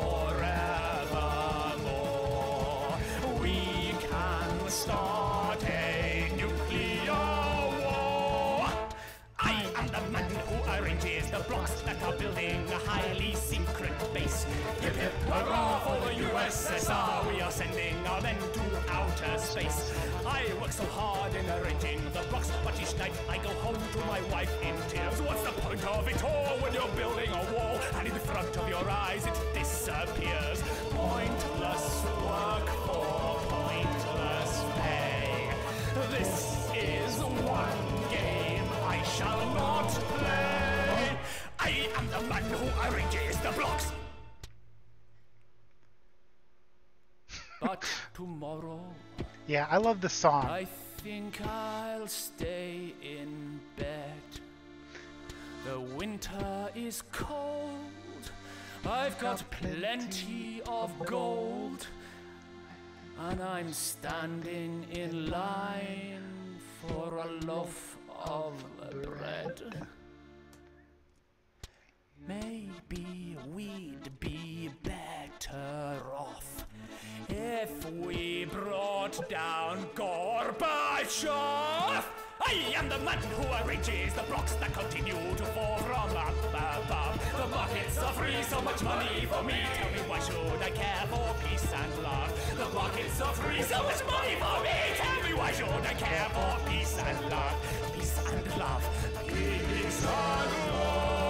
forevermore. We can start a nuclear war. I am the man who arranges the blocks that are building a highly secret base. Hip hip hurrah for the U S S R. We are sending our men to outer space. I work so hard in arranging the blocks, but each night I go home to my wife in tears. What's the point of it all when you're building a wall and in front of your eyes it disappears? Pointless work for pointless pay. This is one game I shall not play. I am the man who arranges the blocks. But tomorrow, yeah, I love the song. I think I'll stay in bed. The winter is cold. I've got plenty of gold. And I'm standing in line for a loaf of bread. Maybe we'd be better off if we brought down Gorbachev. I am the man who arranges the blocks that continue to fall from up above. The markets are free, so much money for me. Tell me, why should I care for peace and love? The markets are free, so much money for me. Tell me, why should I care for peace and love? Peace and love. Peace and love.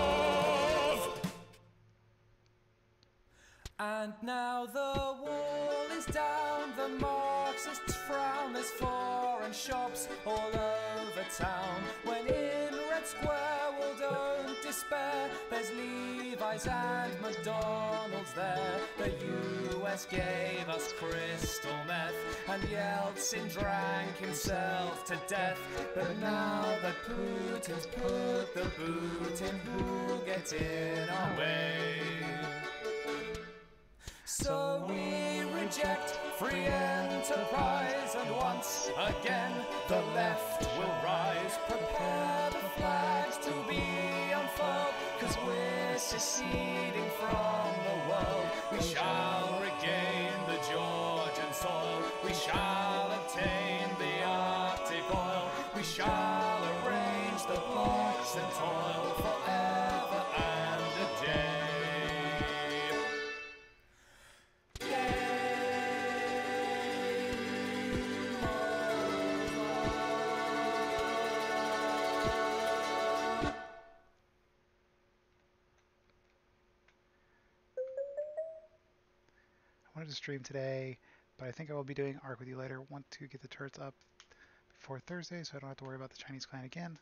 And now the wall is down, the Marxists frown, there's foreign shops all over town. When in Red Square, well, don't despair, there's Levi's and McDonald's there. The U S gave us crystal meth, and Yeltsin drank himself to death. But now that Putin's put the boot in, who'll get in our way? So we reject free enterprise, and once again the left will rise. Prepare the flags to be unfurled, 'cause we're seceding from the world. We shall regain the Georgian soil, we shall obtain the Arctic oil, we shall arrange the blocks and toil forever and a day. wanted to stream today, but I think I will be doing Ark with you later. Want to get the turrets up before Thursday so I don't have to worry about the Chinese clan again.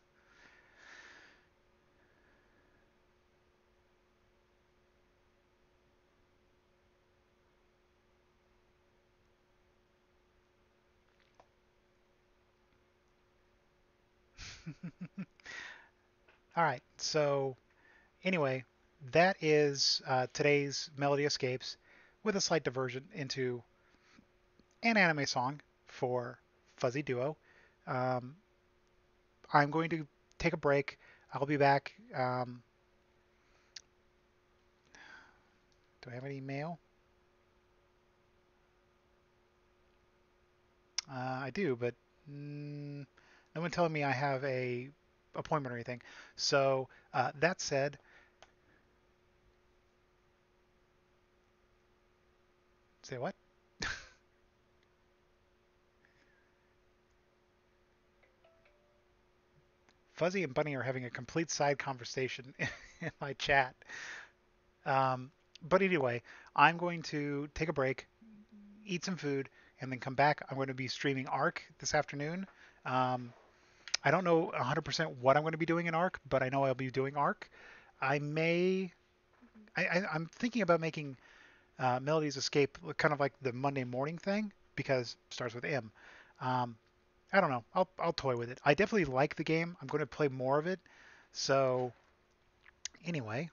All right, so anyway, that is uh, today's Melody Escapes with a slight diversion into an anime song for Fuzzy Duo. Um, I'm going to take a break. I'll be back. Um, do I have any mail? Uh, I do, but mm, no one telling me I have a appointment or anything. So uh, that said, say what? Fuzzy and Bunny are having a complete side conversation in my chat. Um, but anyway, I'm going to take a break, eat some food, and then come back. I'm going to be streaming Ark this afternoon. Um, I don't know one hundred percent what I'm going to be doing in Ark, but I know I'll be doing Ark. I may. I, I, I'm thinking about making uh, Melody's Escape kind of like the Monday morning thing because it starts with M. Um, I don't know. I'll I'll toy with it. I definitely like the game. I'm going to play more of it. So anyway.